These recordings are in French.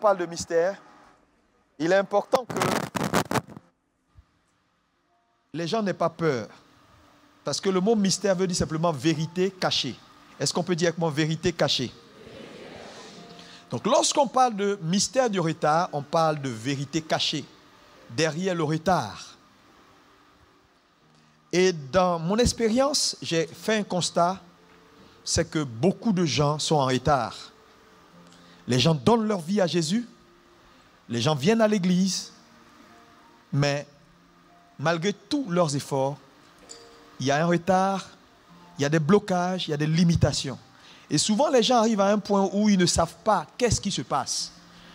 parle de mystère, il est important que les gens n'aient pas peur. Parce que le mot mystère veut dire simplement vérité cachée. Est-ce qu'on peut dire avec moi vérité cachée? Donc lorsqu'on parle de mystère du retard, on parle de vérité cachée, derrière le retard. Et dans mon expérience, j'ai fait un constat, c'est que beaucoup de gens sont en retard. Les gens donnent leur vie à Jésus, les gens viennent à l'église, mais malgré tous leurs efforts, il y a un retard, il y a des blocages, il y a des limitations. Et souvent, les gens arrivent à un point où ils ne savent pas qu'est-ce qui se passe.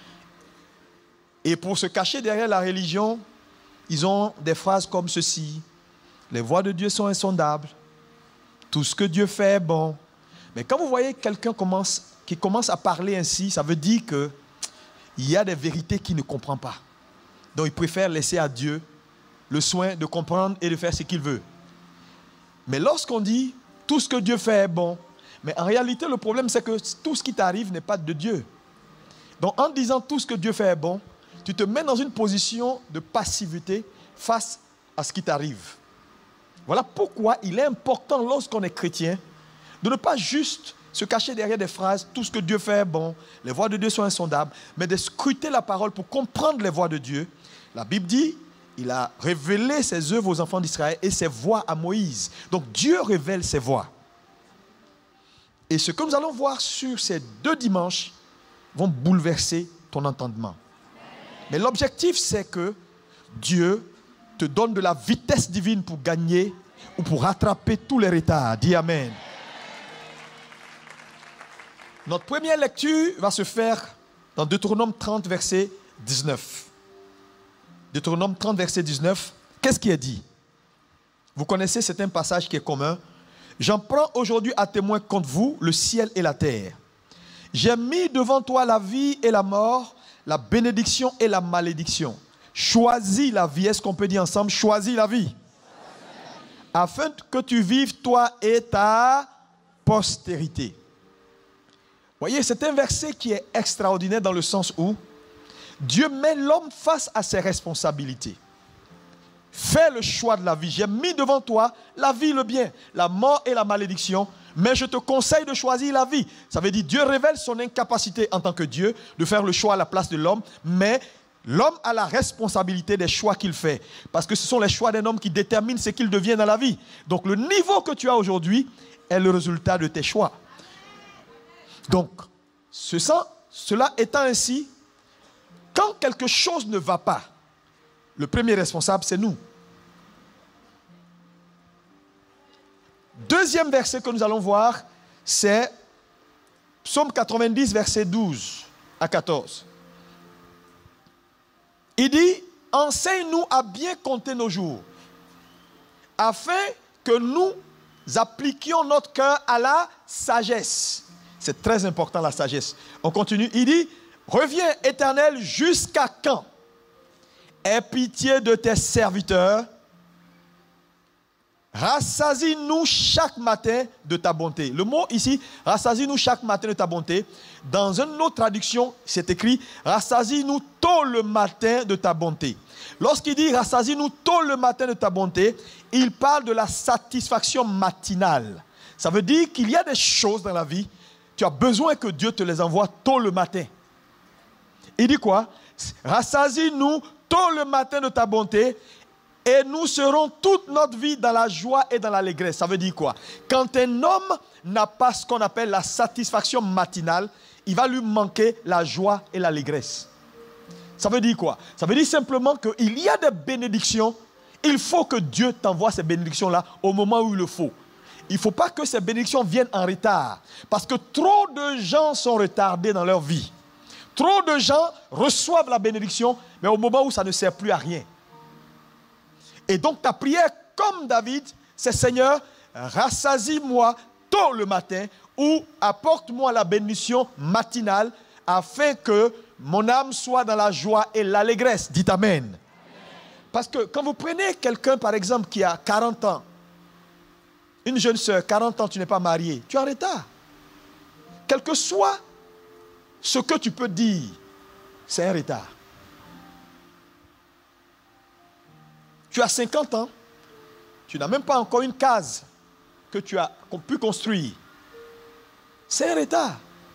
Et pour se cacher derrière la religion, ils ont des phrases comme ceci. Les voies de Dieu sont insondables. Tout ce que Dieu fait est bon. Mais quand vous voyez quelqu'un qui commence à parler ainsi, ça veut dire qu'il y a des vérités qu'il ne comprend pas. Donc il préfère laisser à Dieu le soin de comprendre et de faire ce qu'il veut. Mais lorsqu'on dit tout ce que Dieu fait est bon, mais en réalité le problème c'est que tout ce qui t'arrive n'est pas de Dieu. Donc en disant tout ce que Dieu fait est bon, tu te mets dans une position de passivité face à ce qui t'arrive. Voilà pourquoi il est important lorsqu'on est chrétien de ne pas juste se cacher derrière des phrases, tout ce que Dieu fait est bon, les voies de Dieu sont insondables, mais de scruter la parole pour comprendre les voies de Dieu. La Bible dit, il a révélé ses œuvres aux enfants d'Israël et ses voies à Moïse. Donc Dieu révèle ses voies. Et ce que nous allons voir sur ces 2 dimanches vont bouleverser ton entendement. Mais l'objectif, c'est que Dieu te donne de la vitesse divine pour gagner ou pour rattraper tous les retards. Dis Amen. Notre première lecture va se faire dans Deutéronome 30, verset 19. Deutéronome 30, verset 19. Qu'est-ce qui est dit? Vous connaissez, c'est un passage qui est commun. J'en prends aujourd'hui à témoin contre vous le ciel et la terre. J'ai mis devant toi la vie et la mort, la bénédiction et la malédiction. Choisis la vie. Est-ce qu'on peut dire ensemble, choisis la vie? Afin que tu vives toi et ta postérité. Voyez, c'est un verset qui est extraordinaire dans le sens où Dieu met l'homme face à ses responsabilités. Fais le choix de la vie. J'ai mis devant toi la vie, le bien, la mort et la malédiction, mais je te conseille de choisir la vie. Ça veut dire Dieu révèle son incapacité en tant que Dieu de faire le choix à la place de l'homme, mais l'homme a la responsabilité des choix qu'il fait, parce que ce sont les choix d'un homme qui déterminent ce qu'il devient dans la vie. Donc le niveau que tu as aujourd'hui est le résultat de tes choix. Donc, cela étant ainsi, quand quelque chose ne va pas, le premier responsable, c'est nous. Deuxième verset que nous allons voir, c'est Psaume 90, verset 12 à 14. Il dit, enseigne-nous à bien compter nos jours, afin que nous appliquions notre cœur à la sagesse. C'est très important la sagesse. On continue, il dit, reviens Éternel, jusqu'à quand? Aie pitié de tes serviteurs. Rassasie-nous chaque matin de ta bonté. Le mot ici, rassasie-nous chaque matin de ta bonté. Dans une autre traduction, c'est écrit, rassasie-nous tôt le matin de ta bonté. Lorsqu'il dit rassasie-nous tôt le matin de ta bonté, il parle de la satisfaction matinale. Ça veut dire qu'il y a des choses dans la vie, tu as besoin que Dieu te les envoie tôt le matin. Il dit quoi? Rassasie-nous tôt le matin de ta bonté et nous serons toute notre vie dans la joie et dans l'allégresse. Ça veut dire quoi? Quand un homme n'a pas ce qu'on appelle la satisfaction matinale, il va lui manquer la joie et l'allégresse. Ça veut dire quoi? Ça veut dire simplement qu'il y a des bénédictions. Il faut que Dieu t'envoie ces bénédictions-là au moment où il le faut. Il ne faut pas que ces bénédictions viennent en retard. Parce que trop de gens sont retardés dans leur vie. Trop de gens reçoivent la bénédiction, mais au moment où ça ne sert plus à rien. Et donc ta prière, comme David, c'est Seigneur, rassasie-moi tôt le matin ou apporte-moi la bénédiction matinale afin que mon âme soit dans la joie et l'allégresse. Dites Amen. Parce que quand vous prenez quelqu'un, par exemple, qui a 40 ans, une jeune sœur, 40 ans, tu n'es pas mariée, tu es en retard. Quel que soit ce que tu peux dire, c'est un retard. Tu as 50 ans, tu n'as même pas encore une case que tu as pu construire. C'est un retard.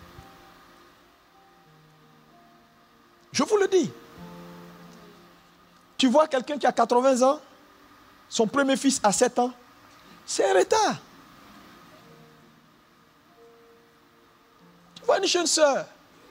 Je vous le dis. Tu vois quelqu'un qui a 80 ans, son premier fils a 7 ans, c'est un retard. Tu vois une jeune sœur,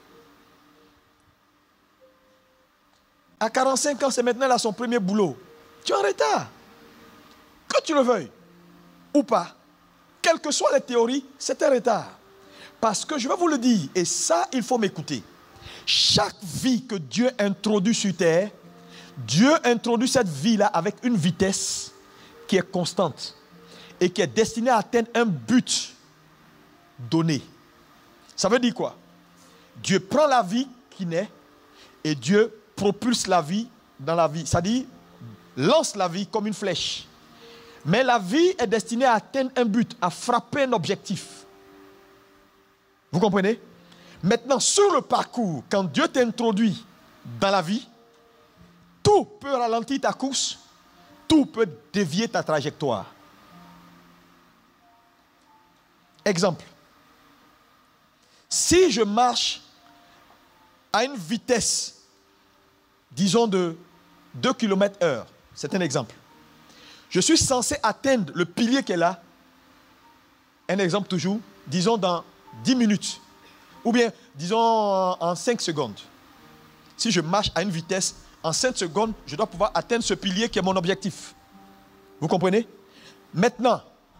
à 45 ans, c'est maintenant là son premier boulot. Tu es en retard. Que tu le veuilles ou pas, quelles que soient les théories, c'est un retard. Parce que je vais vous le dire, et ça, il faut m'écouter. Chaque vie que Dieu introduit sur terre, Dieu introduit cette vie-là avec une vitesse qui est constante et qui est destinée à atteindre un but donné. Ça veut dire quoi? Dieu prend la vie qui naît et Dieu propulse la vie dans la vie. C'est-à-dire, lance la vie comme une flèche. Mais la vie est destinée à atteindre un but, à frapper un objectif. Vous comprenez? Maintenant, sur le parcours, quand Dieu t'introduit dans la vie, tout peut ralentir ta course, tout peut dévier ta trajectoire. Exemple. Si je marche à une vitesse, disons de 2 km/h, c'est un exemple. Je suis censé atteindre le pilier qui est là, un exemple toujours, disons dans 10 minutes, ou bien disons en 5 secondes. Si je marche à une vitesse, en 5 secondes, je dois pouvoir atteindre ce pilier qui est mon objectif. Vous comprenez? Maintenant,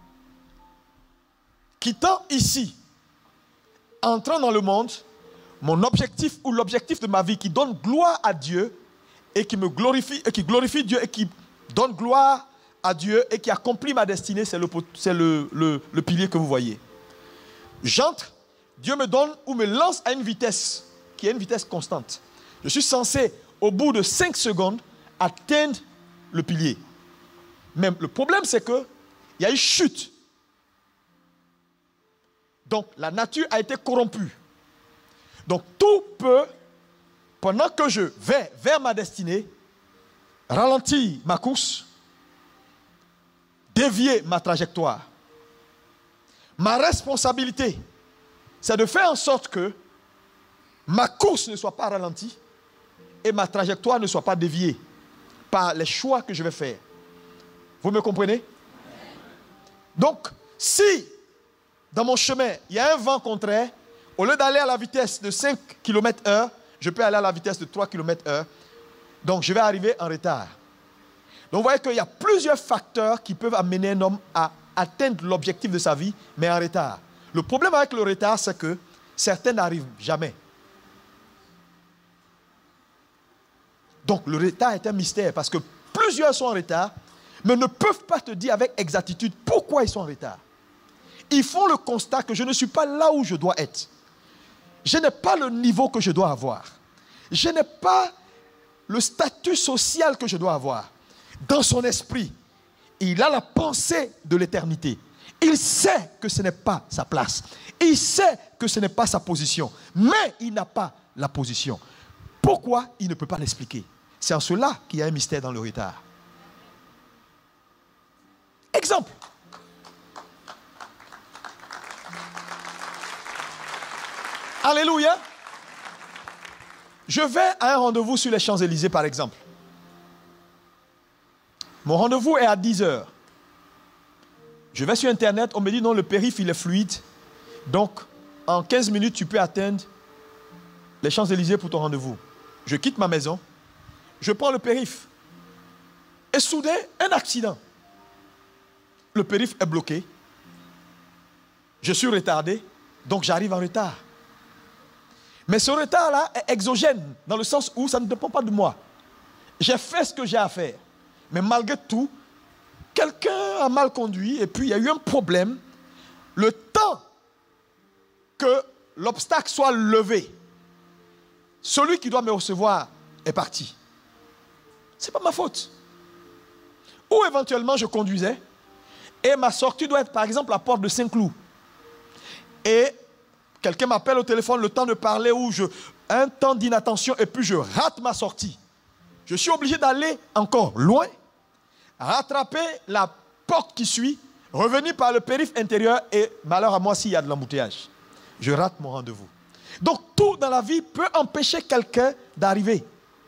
quittant ici, entrant dans le monde, mon objectif ou l'objectif de ma vie qui donne gloire à Dieu et qui me glorifie, et qui glorifie Dieu et qui donne gloire à Dieu et qui accomplit ma destinée, c'est le pilier que vous voyez. J'entre, Dieu me donne ou me lance à une vitesse qui est une vitesse constante. Je suis censé, au bout de 5 secondes, atteindre le pilier. Mais le problème, c'est qu'il y a une chute. Donc, la nature a été corrompue. Donc, tout peut, pendant que je vais vers ma destinée, ralentir ma course, dévier ma trajectoire. Ma responsabilité, c'est de faire en sorte que ma course ne soit pas ralentie et ma trajectoire ne soit pas déviée par les choix que je vais faire. Vous me comprenez? Donc, si dans mon chemin, il y a un vent contraire, au lieu d'aller à la vitesse de 5 km/h, je peux aller à la vitesse de 3 km/h. Donc, je vais arriver en retard. Donc, vous voyez qu'il y a plusieurs facteurs qui peuvent amener un homme à atteindre l'objectif de sa vie, mais en retard. Le problème avec le retard, c'est que certains n'arrivent jamais. Donc, le retard est un mystère parce que plusieurs sont en retard, mais ne peuvent pas te dire avec exactitude pourquoi ils sont en retard. Ils font le constat que je ne suis pas là où je dois être. Je n'ai pas le niveau que je dois avoir. Je n'ai pas le statut social que je dois avoir. Dans son esprit, il a la pensée de l'éternité. Il sait que ce n'est pas sa place. Il sait que ce n'est pas sa position. Mais il n'a pas la position. Pourquoi? Il ne peut pas l'expliquer. C'est en cela qu'il y a un mystère dans le retard. Exemple. Alléluia. Je vais à un rendez-vous sur les Champs-Élysées, par exemple. Mon rendez-vous est à 10 heures. Je vais sur Internet, on me dit non, le périph' il est fluide. Donc, en 15 minutes, tu peux atteindre les Champs-Élysées pour ton rendez-vous. Je quitte ma maison, je prends le périph'. Et soudain, un accident. Le périph' est bloqué. Je suis retardé, donc j'arrive en retard. Mais ce retard-là est exogène, dans le sens où ça ne dépend pas de moi. J'ai fait ce que j'ai à faire. Mais malgré tout, quelqu'un a mal conduit et puis il y a eu un problème. Le temps que l'obstacle soit levé, celui qui doit me recevoir est parti. Ce n'est pas ma faute. Ou éventuellement je conduisais et ma sortie doit être par exemple la porte de Saint-Cloud. Et quelqu'un m'appelle au téléphone, le temps de parler ou un temps d'inattention et puis je rate ma sortie. Je suis obligé d'aller encore loin, rattraper la porte qui suit, revenir par le périph' intérieur et malheur à moi s'il y a de l'embouteillage. Je rate mon rendez-vous. Donc tout dans la vie peut empêcher quelqu'un d'arriver.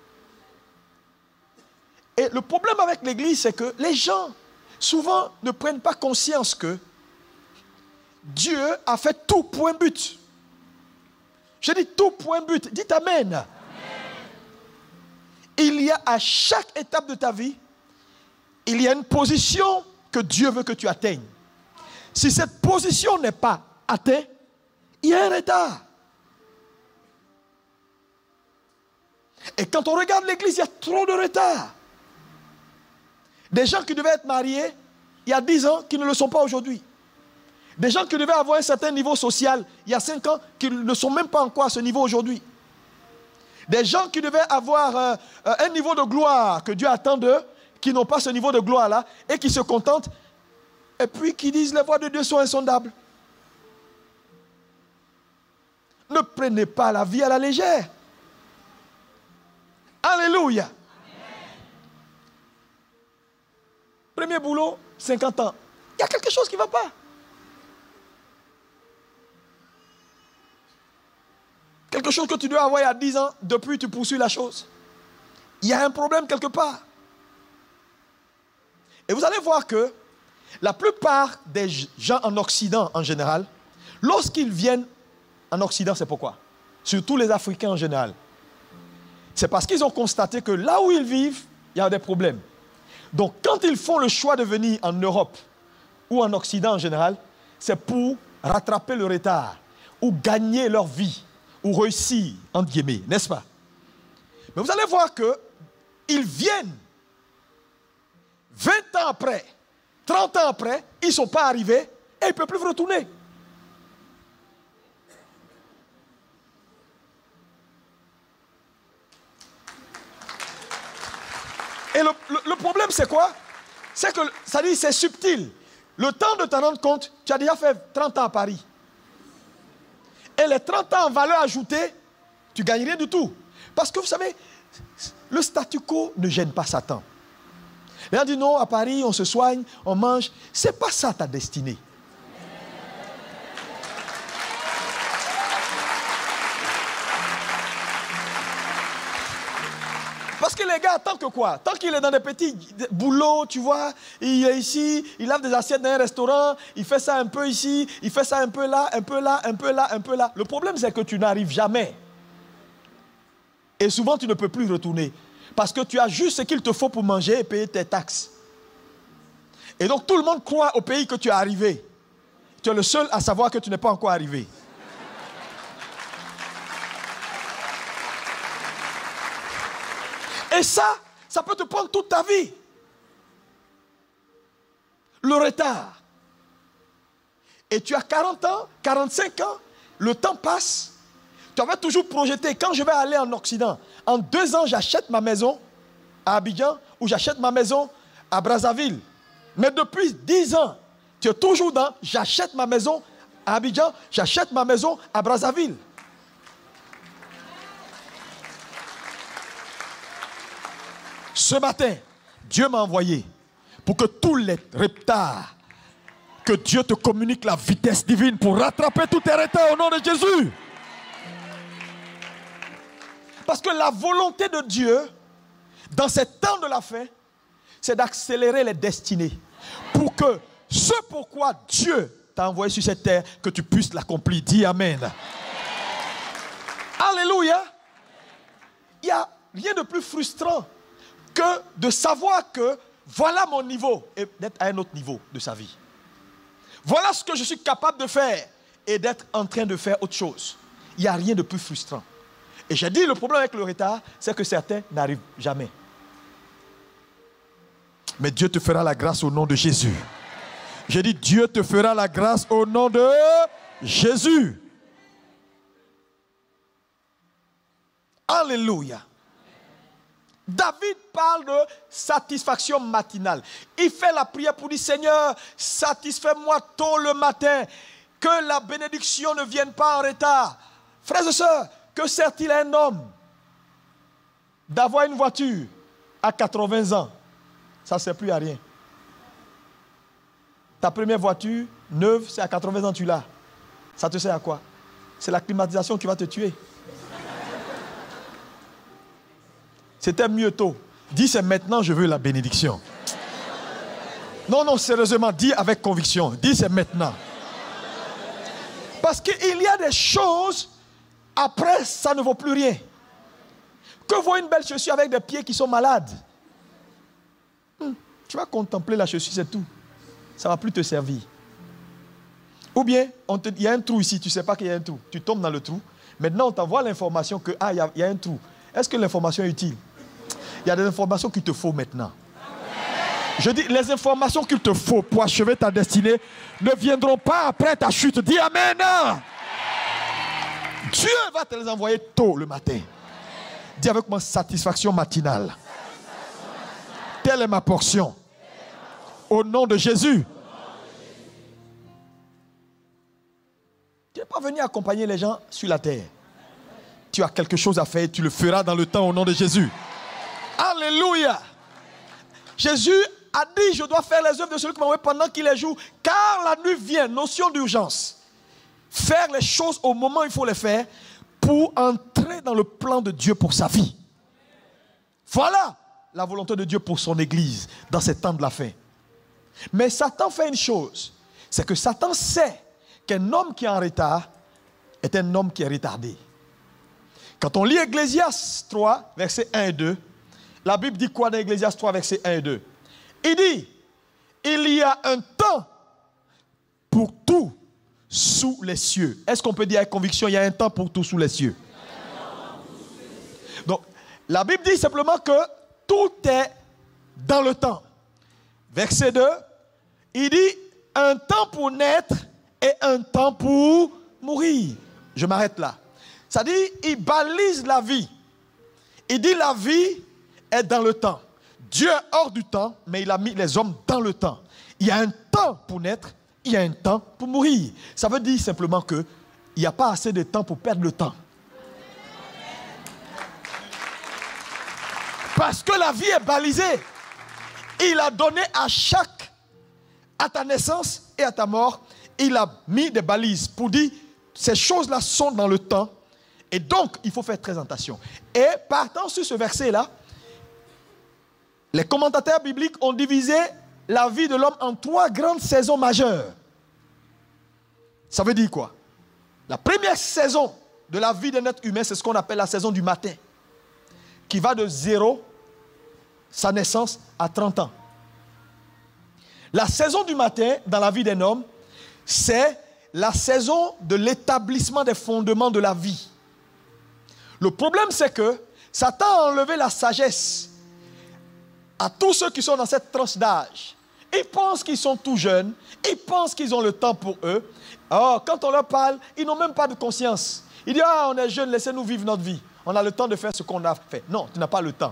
Et le problème avec l'église, c'est que les gens souvent ne prennent pas conscience que Dieu a fait tout pour un but. Je dis tout pour un but. Dites Amen. Amen. Il y a à chaque étape de ta vie, il y a une position que Dieu veut que tu atteignes. Si cette position n'est pas atteinte, il y a un retard. Et quand on regarde l'église, il y a trop de retard. Des gens qui devaient être mariés il y a 10 ans qui ne le sont pas aujourd'hui. Des gens qui devaient avoir un certain niveau social il y a 5 ans qui ne sont même pas encore à ce niveau aujourd'hui. Des gens qui devaient avoir un niveau de gloire que Dieu attend d'eux, qui n'ont pas ce niveau de gloire-là et qui se contentent et puis qui disent les voies de Dieu sont insondables. Ne prenez pas la vie à la légère. Alléluia. Amen. Premier boulot, 50 ans. Il y a quelque chose qui ne va pas. Quelque chose que tu dois avoir il y a 10 ans, depuis tu poursuis la chose. Il y a un problème quelque part. Et vous allez voir que la plupart des gens en Occident en général, lorsqu'ils viennent en Occident, c'est pourquoi? Surtout les Africains en général. C'est parce qu'ils ont constaté que là où ils vivent, il y a des problèmes. Donc quand ils font le choix de venir en Europe ou en Occident en général, c'est pour rattraper le retard ou gagner leur vie ou réussir, entre guillemets, n'est-ce pas? Mais vous allez voir qu'ils viennent 20 ans après, 30 ans après, ils ne sont pas arrivés et ils ne peuvent plus retourner. Et le problème, c'est quoi? C'est que, ça dit, c'est subtil. Le temps de t'en rendre compte, tu as déjà fait 30 ans à Paris. Et les 30 ans en valeur ajoutée, tu gagnes rien du tout. Parce que vous savez, le statu quo ne gêne pas Satan. Les gens disent non, à Paris, on se soigne, on mange. Ce n'est pas ça ta destinée. Parce que les gars, tant que quoi? Tant qu'il est dans des petits boulots, tu vois, il est ici, il lave des assiettes dans un restaurant, il fait ça un peu ici, il fait ça un peu là, un peu là, un peu là, un peu là. Le problème, c'est que tu n'arrives jamais. Et souvent, tu ne peux plus retourner. Parce que tu as juste ce qu'il te faut pour manger et payer tes taxes. Et donc, tout le monde croit au pays que tu es arrivé. Tu es le seul à savoir que tu n'es pas encore arrivé. Et ça peut te prendre toute ta vie. Le retard. Et tu as 40 ans, 45 ans, le temps passe. Tu avais toujours projeté, quand je vais aller en Occident, en 2 ans, j'achète ma maison à Abidjan ou j'achète ma maison à Brazzaville. Mais depuis 10 ans, tu es toujours dans, j'achète ma maison à Abidjan, j'achète ma maison à Brazzaville. Ce matin, Dieu m'a envoyé pour que tous les retards, que Dieu te communique la vitesse divine pour rattraper tous tes retards au nom de Jésus. Parce que la volonté de Dieu, dans ces temps de la fin, c'est d'accélérer les destinées. Pour que ce pourquoi Dieu t'a envoyé sur cette terre, que tu puisses l'accomplir. Dis Amen. Alléluia. Il n'y a rien de plus frustrant que de savoir que voilà mon niveau et d'être à un autre niveau de sa vie. Voilà ce que je suis capable de faire et d'être en train de faire autre chose. Il n'y a rien de plus frustrant. Et j'ai dit, le problème avec le retard, c'est que certains n'arrivent jamais. Mais Dieu te fera la grâce au nom de Jésus. J'ai dit, Dieu te fera la grâce au nom de Jésus. Alléluia. David parle de satisfaction matinale. Il fait la prière pour dire, Seigneur, satisfais-moi tôt le matin, que la bénédiction ne vienne pas en retard. Frères et sœurs, que sert-il à un homme d'avoir une voiture à 80 ans? Ça ne sert plus à rien. Ta première voiture, neuve, c'est à 80 ans tu l'as. Ça te sert à quoi? C'est la climatisation qui va te tuer. C'était mieux tôt. Dis, c'est maintenant, je veux la bénédiction. Non, non, sérieusement, dis avec conviction. Dis, c'est maintenant. Parce qu'il y a des choses, après, ça ne vaut plus rien. Que vaut une belle chaussure avec des pieds qui sont malades? Tu vas contempler la chaussure, c'est tout. Ça ne va plus te servir. Ou bien, il y a un trou ici, tu ne sais pas qu'il y a un trou. Tu tombes dans le trou. Maintenant, on t'envoie l'information que, il y a un trou. Est-ce que l'information est utile? Il y a des informations qu'il te faut maintenant. Je dis, les informations qu'il te faut pour achever ta destinée ne viendront pas après ta chute. Dis Amen. Dieu va te les envoyer tôt le matin. Dis avec moi, satisfaction matinale. Telle est ma portion. Au nom de Jésus. Tu n'es pas venu accompagner les gens sur la terre. Tu as quelque chose à faire, tu le feras dans le temps au nom de Jésus. Alléluia. Jésus a dit, je dois faire les œuvres de celui qui m'a envoyé pendant qu'il est jour, car la nuit vient, notion d'urgence. Faire les choses au moment où il faut les faire pour entrer dans le plan de Dieu pour sa vie. Voilà la volonté de Dieu pour son Église dans ces temps de la fin. Mais Satan fait une chose, c'est que Satan sait qu'un homme qui est en retard est un homme qui est retardé. Quand on lit Ecclésiaste 3, versets 1 et 2, la Bible dit quoi dans Ecclésiaste 3, versets 1 et 2? Il dit, il y a un temps pour tout sous les cieux. Est-ce qu'on peut dire avec conviction, il y a un temps pour tout sous les cieux? Donc, la Bible dit simplement que tout est dans le temps. Verset 2, il dit, un temps pour naître et un temps pour mourir. Je m'arrête là. Ça dit, il balise la vie. Il dit, la vie est dans le temps. Dieu est hors du temps, mais il a mis les hommes dans le temps. Il y a un temps pour naître, il y a un temps pour mourir. Ça veut dire simplement qu'il n'y a pas assez de temps pour perdre le temps. Parce que la vie est balisée. Il a donné à ta naissance et à ta mort, il a mis des balises pour dire, ces choses-là sont dans le temps. Et donc, il faut faire très attention. Et partant sur ce verset-là, les commentateurs bibliques ont divisé la vie de l'homme en 3 grandes saisons majeures. Ça veut dire quoi? La première saison de la vie d'un être humain, c'est ce qu'on appelle la saison du matin, qui va de 0, sa naissance, à 30 ans. La saison du matin, dans la vie d'un homme, c'est la saison de l'établissement des fondements de la vie. Le problème, c'est que Satan a enlevé la sagesse à tous ceux qui sont dans cette tranche d'âge. Ils pensent qu'ils sont tout jeunes, ils pensent qu'ils ont le temps pour eux. Alors, quand on leur parle, ils n'ont même pas de conscience. Ils disent, on est jeunes, laissez-nous vivre notre vie. On a le temps de faire ce qu'on a fait. Non, tu n'as pas le temps.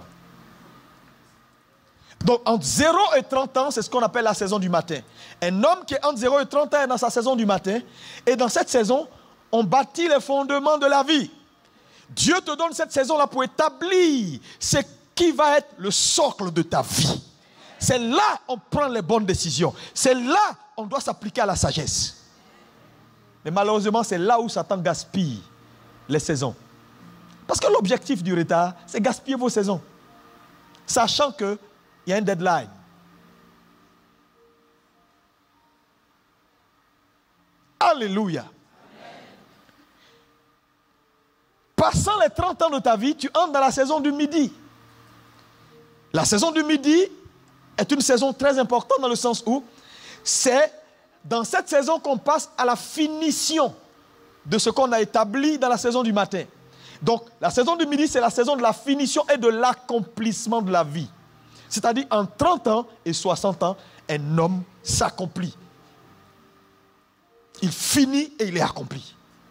Donc, entre 0 et 30 ans, c'est ce qu'on appelle la saison du matin. Un homme qui est entre 0 et 30 ans est dans sa saison du matin. Et dans cette saison, on bâtit les fondements de la vie. Dieu te donne cette saison-là pour établir ce qui va être le socle de ta vie. C'est là qu'on prend les bonnes décisions. C'est là qu'on doit s'appliquer à la sagesse. Mais malheureusement, c'est là où Satan gaspille les saisons. Parce que l'objectif du retard, c'est gaspiller vos saisons. Sachant qu'il y a un deadline. Alléluia. Passant les 30 ans de ta vie, tu entres dans la saison du midi. La saison du midi est une saison très importante dans le sens où c'est dans cette saison qu'on passe à la finition de ce qu'on a établi dans la saison du matin. Donc, la saison du midi, c'est la saison de la finition et de l'accomplissement de la vie. C'est-à-dire, en 30 ans et 60 ans, un homme s'accomplit. Il finit et il est accompli.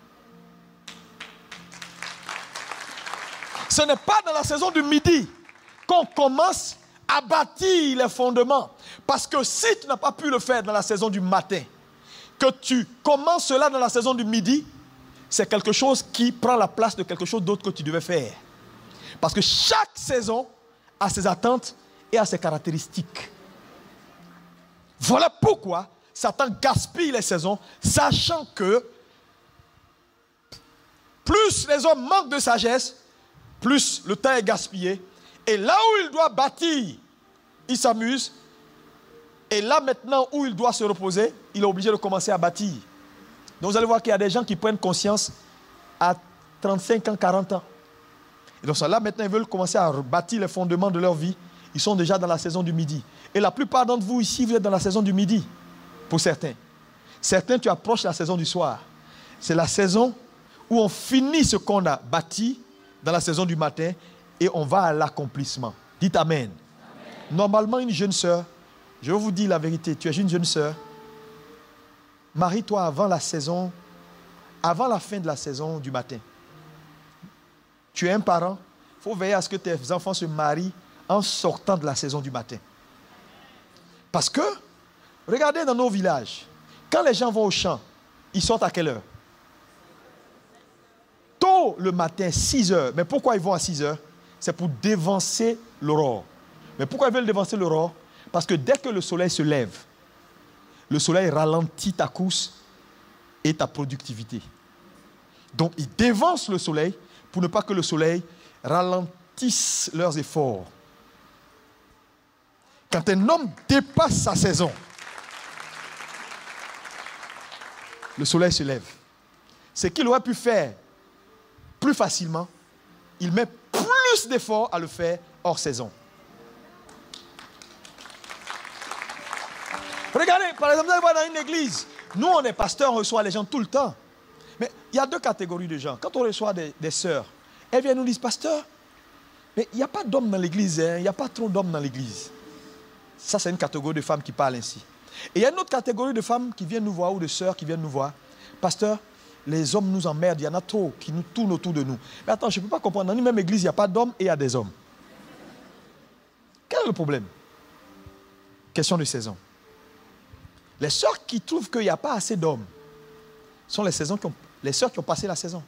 Ce n'est pas dans la saison du midi qu'on commence à bâtir les fondements. Parce que si tu n'as pas pu le faire dans la saison du matin, que tu commences cela dans la saison du midi, c'est quelque chose qui prend la place de quelque chose d'autre que tu devais faire. Parce que chaque saison a ses attentes et a ses caractéristiques. Voilà pourquoi Satan gaspille les saisons, sachant que plus les hommes manquent de sagesse, plus le temps est gaspillé. Et là où il doit bâtir, il s'amuse. Et là maintenant où il doit se reposer, il est obligé de commencer à bâtir. Donc vous allez voir qu'il y a des gens qui prennent conscience à 35 ans, 40 ans. Et donc là maintenant ils veulent commencer à bâtir les fondements de leur vie. Ils sont déjà dans la saison du midi. Et la plupart d'entre vous ici, vous êtes dans la saison du midi. Pour certains. Certains, tu approches la saison du soir. C'est la saison où on finit ce qu'on a bâti dans la saison du matin et on va à l'accomplissement. Dites Amen. Amen. Normalement, une jeune sœur, je vais vous dire la vérité, tu es une jeune sœur, marie-toi avant la saison, avant la fin de la saison du matin. Tu es un parent, il faut veiller à ce que tes enfants se marient en sortant de la saison du matin. Parce que, regardez dans nos villages, quand les gens vont au champ, ils sortent à quelle heure? Tôt le matin, 6 heures. Mais pourquoi ils vont à 6 heures? C'est pour dévancer l'aurore. Mais pourquoi ils veulent dévancer l'aurore? Parce que dès que le soleil se lève, le soleil ralentit ta course et ta productivité. Donc ils dévancent le soleil pour ne pas que le soleil ralentisse leurs efforts. Quand un homme dépasse sa saison, le soleil se lève. Ce qu'il aurait pu faire plus facilement, il met plus d'efforts à le faire hors saison. Regardez, par exemple, vous allez voir dans une église, nous on est pasteurs, on reçoit les gens tout le temps. Mais il y a deux catégories de gens. Quand on reçoit des sœurs, elles viennent nous dire, pasteur, mais il n'y a pas d'hommes dans l'église, hein, il n'y a pas trop d'hommes dans l'église. Ça, c'est une catégorie de femmes qui parlent ainsi. Et il y a une autre catégorie de femmes qui viennent nous voir, ou de sœurs qui viennent nous voir. Pasteur, les hommes nous emmerdent, il y en a trop qui nous tournent autour de nous. Mais attends, je ne peux pas comprendre. Dans une même église, il n'y a pas d'hommes et il y a des hommes. Quel est le problème? Question de saison. Les sœurs qui trouvent qu'il n'y a pas assez d'hommes sont les sœurs qui ont passé la saison.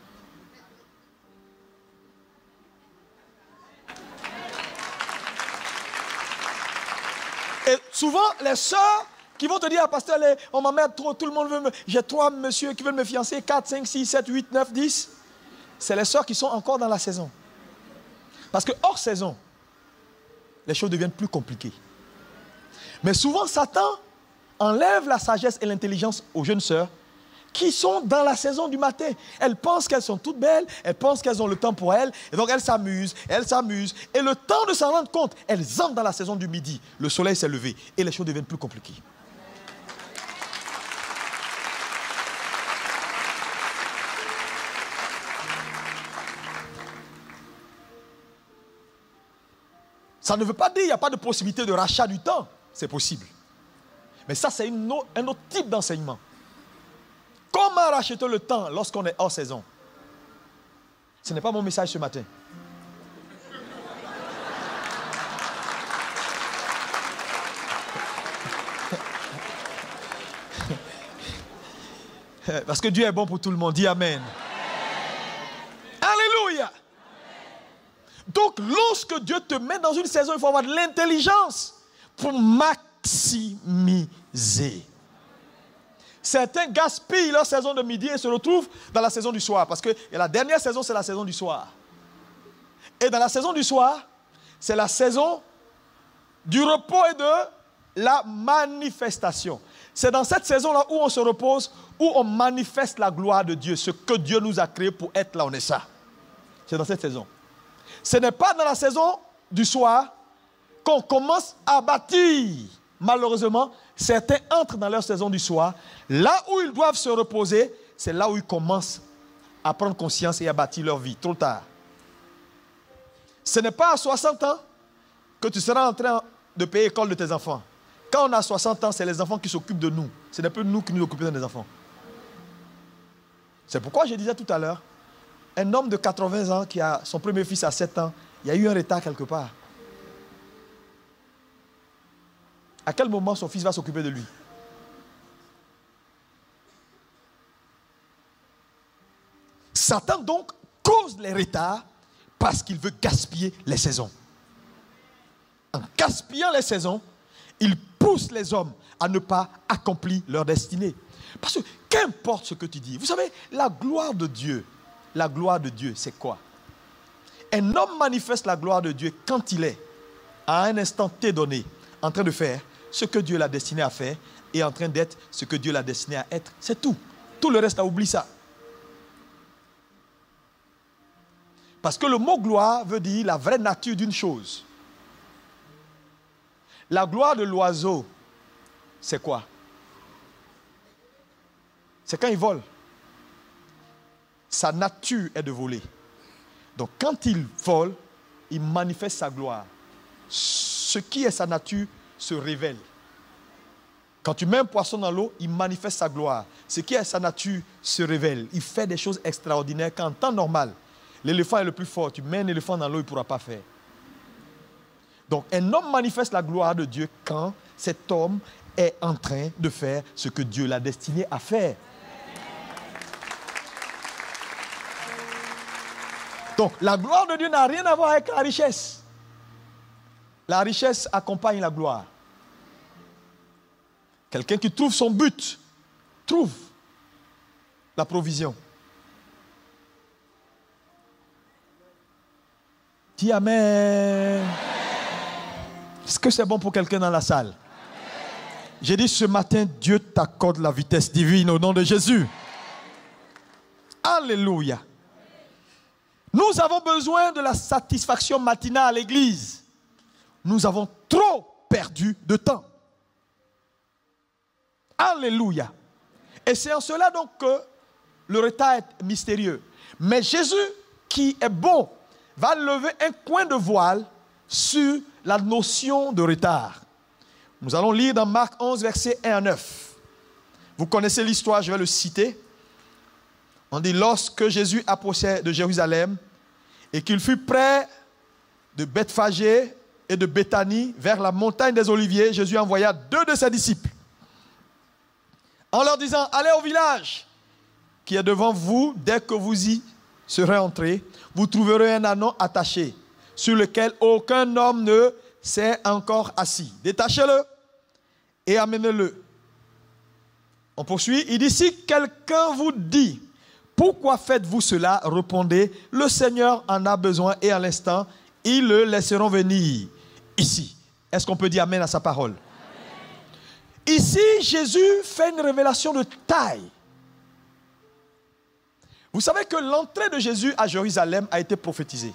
Et souvent, les sœurs qui vont te dire, ah, pasteur, on m'emmerde trop, tout le monde veut me... J'ai 3 messieurs qui veulent me fiancer, 4, 5, 6, 7, 8, 9, 10. C'est les sœurs qui sont encore dans la saison. Parce que hors saison, les choses deviennent plus compliquées. Mais souvent, Satan enlève la sagesse et l'intelligence aux jeunes sœurs qui sont dans la saison du matin. Elles pensent qu'elles sont toutes belles, elles pensent qu'elles ont le temps pour elles, et donc elles s'amusent. Et le temps de s'en rendre compte, elles entrent dans la saison du midi. Le soleil s'est levé et les choses deviennent plus compliquées. Ça ne veut pas dire qu'il n'y a pas de possibilité de rachat du temps. C'est possible. Mais ça, c'est un autre type d'enseignement. Comment racheter le temps lorsqu'on est hors saison? Ce n'est pas mon message ce matin. Parce que Dieu est bon pour tout le monde. Dis Amen. Alléluia. Donc, lorsque Dieu te met dans une saison, il faut avoir de l'intelligence pour maximiser. Certains gaspillent leur saison de midi et se retrouvent dans la saison du soir. Parce que la dernière saison, c'est la saison du soir. Et dans la saison du soir, c'est la saison du repos et de la manifestation. C'est dans cette saison-là où on se repose, où on manifeste la gloire de Dieu. Ce que Dieu nous a créé pour être là, on est ça. C'est dans cette saison. Ce n'est pas dans la saison du soir qu'on commence à bâtir. Malheureusement, certains entrent dans leur saison du soir. Là où ils doivent se reposer, c'est là où ils commencent à prendre conscience et à bâtir leur vie. Trop tard. Ce n'est pas à 60 ans que tu seras en train de payer l'école de tes enfants. Quand on a 60 ans, c'est les enfants qui s'occupent de nous. Ce n'est pas nous qui nous occupons des enfants. C'est pourquoi je disais tout à l'heure, un homme de 80 ans qui a son premier fils à 7 ans, il y a eu un retard quelque part. À quel moment son fils va s'occuper de lui? Satan donc cause les retards parce qu'il veut gaspiller les saisons. En gaspillant les saisons, il pousse les hommes à ne pas accomplir leur destinée. Parce que qu'importe ce que tu dis, vous savez, la gloire de Dieu, c'est quoi? Un homme manifeste la gloire de Dieu quand il est, à un instant T donné, en train de faire ce que Dieu l'a destiné à faire et en train d'être ce que Dieu l'a destiné à être. C'est tout. Tout le reste, oublie ça. Parce que le mot gloire veut dire la vraie nature d'une chose. La gloire de l'oiseau, c'est quoi? C'est quand il vole. Sa nature est de voler. Donc quand il vole, il manifeste sa gloire. Ce qui est sa nature se révèle. Quand tu mets un poisson dans l'eau, il manifeste sa gloire. Ce qui est sa nature se révèle. Il fait des choses extraordinaires qu'en temps normal, l'éléphant est le plus fort. Tu mets un éléphant dans l'eau, il ne pourra pas faire. Donc un homme manifeste la gloire de Dieu quand cet homme est en train de faire ce que Dieu l'a destiné à faire. Donc la gloire de Dieu n'a rien à voir avec la richesse. La richesse accompagne la gloire. Quelqu'un qui trouve son but, trouve la provision. Dis Amen. Est-ce que c'est bon pour quelqu'un dans la salle? J'ai dit ce matin, Dieu t'accorde la vitesse divine au nom de Jésus. Alléluia. Nous avons besoin de la satisfaction matinale à l'église. Nous avons trop perdu de temps. Alléluia. Et c'est en cela donc que le retard est mystérieux. Mais Jésus, qui est bon, va lever un coin de voile sur la notion de retard. Nous allons lire dans Marc 11, versets 1 à 9. Vous connaissez l'histoire, je vais le citer. On dit, lorsque Jésus approchait de Jérusalem et qu'il fut près de Bethphagée et de Béthanie, vers la montagne des Oliviers, Jésus envoya 2 de ses disciples en leur disant, allez au village qui est devant vous. Dès que vous y serez entrés, vous trouverez un ânon attaché sur lequel aucun homme ne s'est encore assis. Détachez-le et amenez-le. On poursuit. Il dit, si quelqu'un vous dit, pourquoi faites-vous cela? Répondez, le Seigneur en a besoin et à l'instant, ils le laisseront venir ici. Est-ce qu'on peut dire amen à sa parole? Amen. Ici, Jésus fait une révélation de taille. Vous savez que l'entrée de Jésus à Jérusalem a été prophétisée.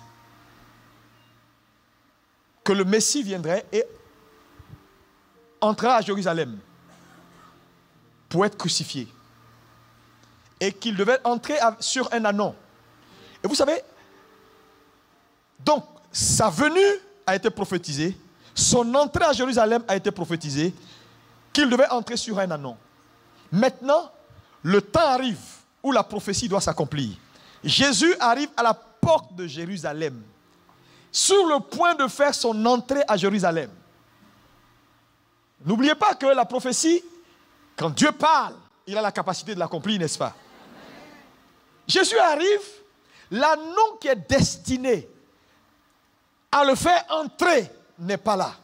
Que le Messie viendrait et entrera à Jérusalem pour être crucifié. Et qu'il devait entrer sur un ânon. Et vous savez, donc, sa venue a été prophétisée, son entrée à Jérusalem a été prophétisée, qu'il devait entrer sur un ânon. Maintenant, le temps arrive où la prophétie doit s'accomplir. Jésus arrive à la porte de Jérusalem, sur le point de faire son entrée à Jérusalem. N'oubliez pas que la prophétie, quand Dieu parle, il a la capacité de l'accomplir, n'est-ce pas? Jésus arrive, l'ânon qui est destiné à le faire entrer n'est pas là.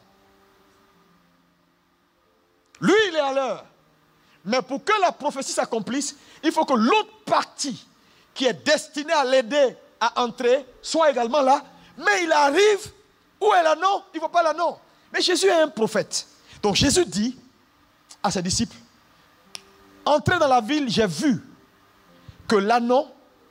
Lui, il est à l'heure. Mais pour que la prophétie s'accomplisse, il faut que l'autre partie qui est destinée à l'aider à entrer soit également là. Mais il arrive, où est l'ânon? Il ne voit pas l'ânon. Mais Jésus est un prophète. Donc Jésus dit à ses disciples, entrez dans la ville, j'ai vu que l'ânon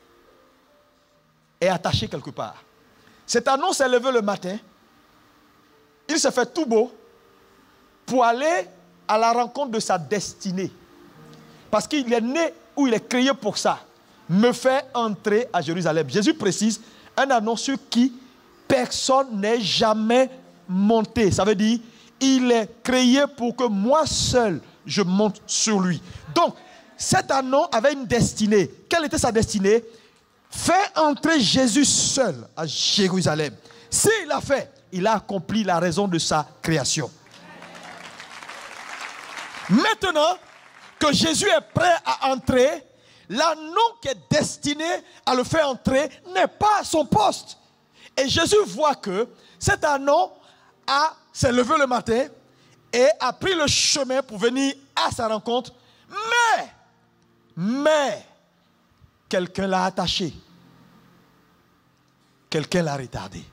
est attaché quelque part. Cet ânon s'est levé le matin, il s'est fait tout beau pour aller à la rencontre de sa destinée. Parce qu'il est né ou il est créé pour ça. Me faire entrer à Jérusalem. Jésus précise, un ânon sur qui personne n'est jamais monté. Ça veut dire, il est créé pour que moi seul, je monte sur lui. Donc, cet ânon avait une destinée. Quelle était sa destinée? Faire entrer Jésus seul à Jérusalem. S'il l'a fait, il a accompli la raison de sa création. Maintenant que Jésus est prêt à entrer, l'anneau qui est destiné à le faire entrer n'est pas à son poste. Et Jésus voit que cet anneau s'est levé le matin et a pris le chemin pour venir à sa rencontre. Mais, quelqu'un l'a attaché. Quelqu'un l'a retardé.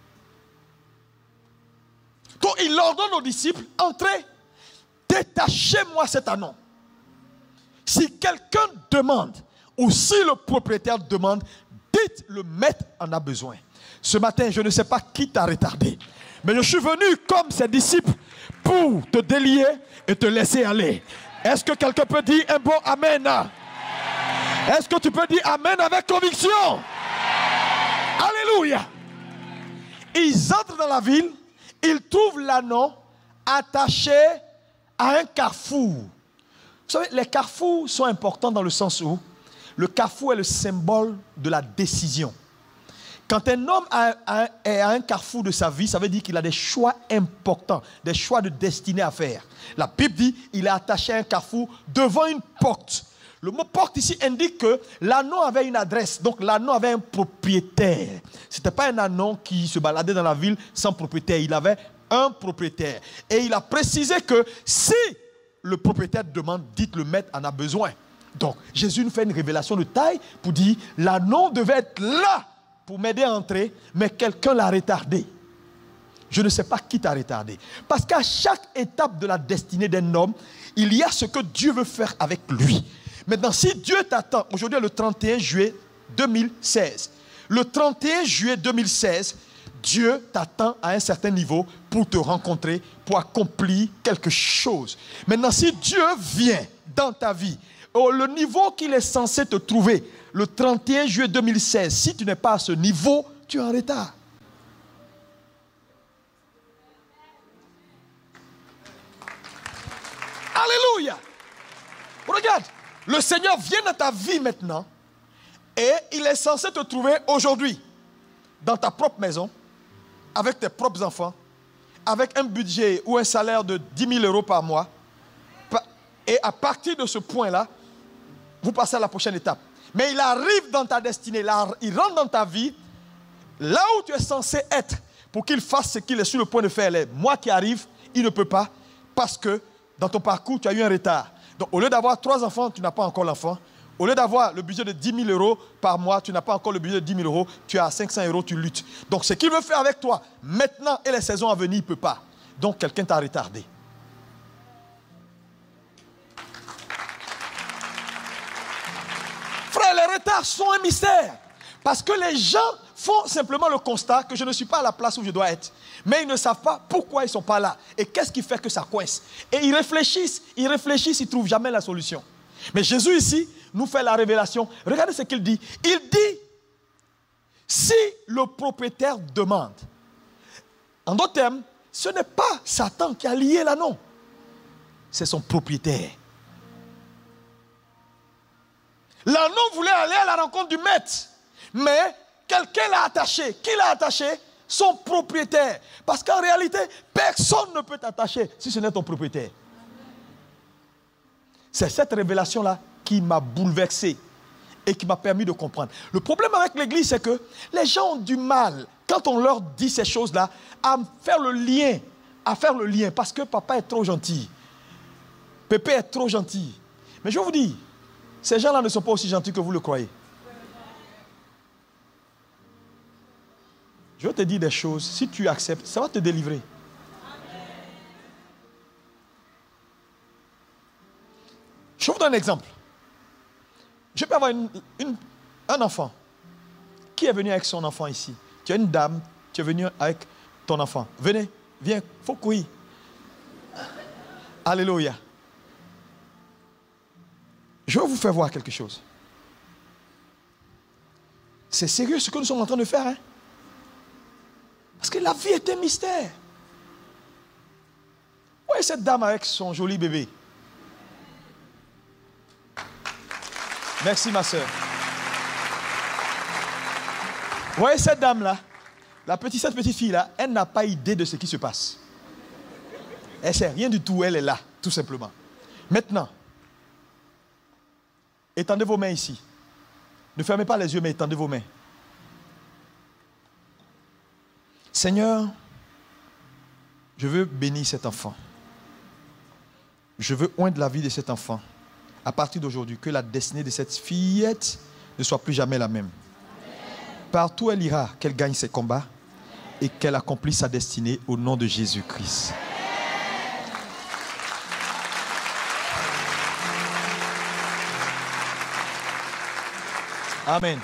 Donc il ordonne aux disciples, entrez, détachez-moi cet anneau. Si quelqu'un demande, ou si le propriétaire demande, dites le maître en a besoin. Ce matin, je ne sais pas qui t'a retardé, mais je suis venu comme ses disciples pour te délier et te laisser aller. Est-ce que quelqu'un peut dire un bon amen? Est-ce que tu peux dire amen avec conviction? Alléluia. Ils entrent dans la ville, ils trouvent l'anneau attaché à un carrefour. Vous savez, les carrefours sont importants dans le sens où le carrefour est le symbole de la décision. Quand un homme est à un carrefour de sa vie, ça veut dire qu'il a des choix importants, des choix de destinée à faire. La Bible dit qu'il est attaché à un carrefour devant une porte. Le mot porte ici indique que l'anneau avait une adresse, donc l'anneau avait un propriétaire. Ce n'était pas un anneau qui se baladait dans la ville sans propriétaire, il avait un propriétaire. Et il a précisé que si le propriétaire demande, dites le maître en a besoin. Donc Jésus nous fait une révélation de taille pour dire l'anneau devait être là pour m'aider à entrer, mais quelqu'un l'a retardé. Je ne sais pas qui t'a retardé. Parce qu'à chaque étape de la destinée d'un homme, il y a ce que Dieu veut faire avec lui. Maintenant, si Dieu t'attend, aujourd'hui le 31 juillet 2016, le 31 juillet 2016, Dieu t'attend à un certain niveau pour te rencontrer, pour accomplir quelque chose. Maintenant, si Dieu vient dans ta vie, le niveau qu'il est censé te trouver, le 31 juillet 2016, si tu n'es pas à ce niveau, tu es en retard. Alléluia. Regarde, le Seigneur vient dans ta vie maintenant et il est censé te trouver aujourd'hui dans ta propre maison, avec tes propres enfants, avec un budget ou un salaire de 10 000 € par mois. Et à partir de ce point-là, vous passez à la prochaine étape. Mais il arrive dans ta destinée, il rentre dans ta vie, là où tu es censé être, pour qu'il fasse ce qu'il est sur le point de faire. Moi qui arrive, il ne peut pas, parce que dans ton parcours, tu as eu un retard. Donc au lieu d'avoir 3 enfants, tu n'as pas encore l'enfant. Au lieu d'avoir le budget de 10 000 € par mois, tu n'as pas encore le budget de 10 000 €, tu as 500 €, tu luttes. Donc ce qu'il veut faire avec toi, maintenant et les saisons à venir, il ne peut pas. Donc quelqu'un t'a retardé. Frère, les retards sont un mystère. Parce que les gens font simplement le constat que je ne suis pas à la place où je dois être. Mais ils ne savent pas pourquoi ils ne sont pas là. Et qu'est-ce qui fait que ça coince. Et ils réfléchissent, ils ne trouvent jamais la solution. Mais Jésus ici nous fait la révélation. Regardez ce qu'il dit. Il dit, si le propriétaire demande, en d'autres termes, ce n'est pas Satan qui a lié l'anneau. C'est son propriétaire. L'anneau voulait aller à la rencontre du maître. Mais quelqu'un l'a attaché. Qui l'a attaché? Son propriétaire. Parce qu'en réalité, personne ne peut t'attacher si ce n'est ton propriétaire. C'est cette révélation-là qui m'a bouleversé et qui m'a permis de comprendre. Le problème avec l'église, c'est que les gens ont du mal, quand on leur dit ces choses-là, à faire le lien, parce que papa est trop gentil. Pépé est trop gentil. Mais je vous dis, ces gens-là ne sont pas aussi gentils que vous le croyez. Je vais te dire des choses, si tu acceptes, ça va te délivrer. Je vous donne un exemple. Je peux avoir un enfant. Qui est venu avec son enfant ici? Tu as une dame, tu es venu avec ton enfant. Venez, viens, il faut courir. Alléluia. Je vais vous faire voir quelque chose. C'est sérieux ce que nous sommes en train de faire, hein? Parce que la vie est un mystère. Où est cette dame avec son joli bébé? Merci ma soeur. Vous voyez cette dame-là, cette petite fille-là, elle n'a pas idée de ce qui se passe. Elle ne sait rien du tout, elle est là, tout simplement. Maintenant, Étendez vos mains ici. Ne fermez pas les yeux, mais étendez vos mains. Seigneur, je veux bénir cet enfant. Je veux oindre la vie de cet enfant. À partir d'aujourd'hui, que la destinée de cette fillette ne soit plus jamais la même. Partout où elle ira, qu'elle gagne ses combats et qu'elle accomplisse sa destinée au nom de Jésus-Christ. Amen.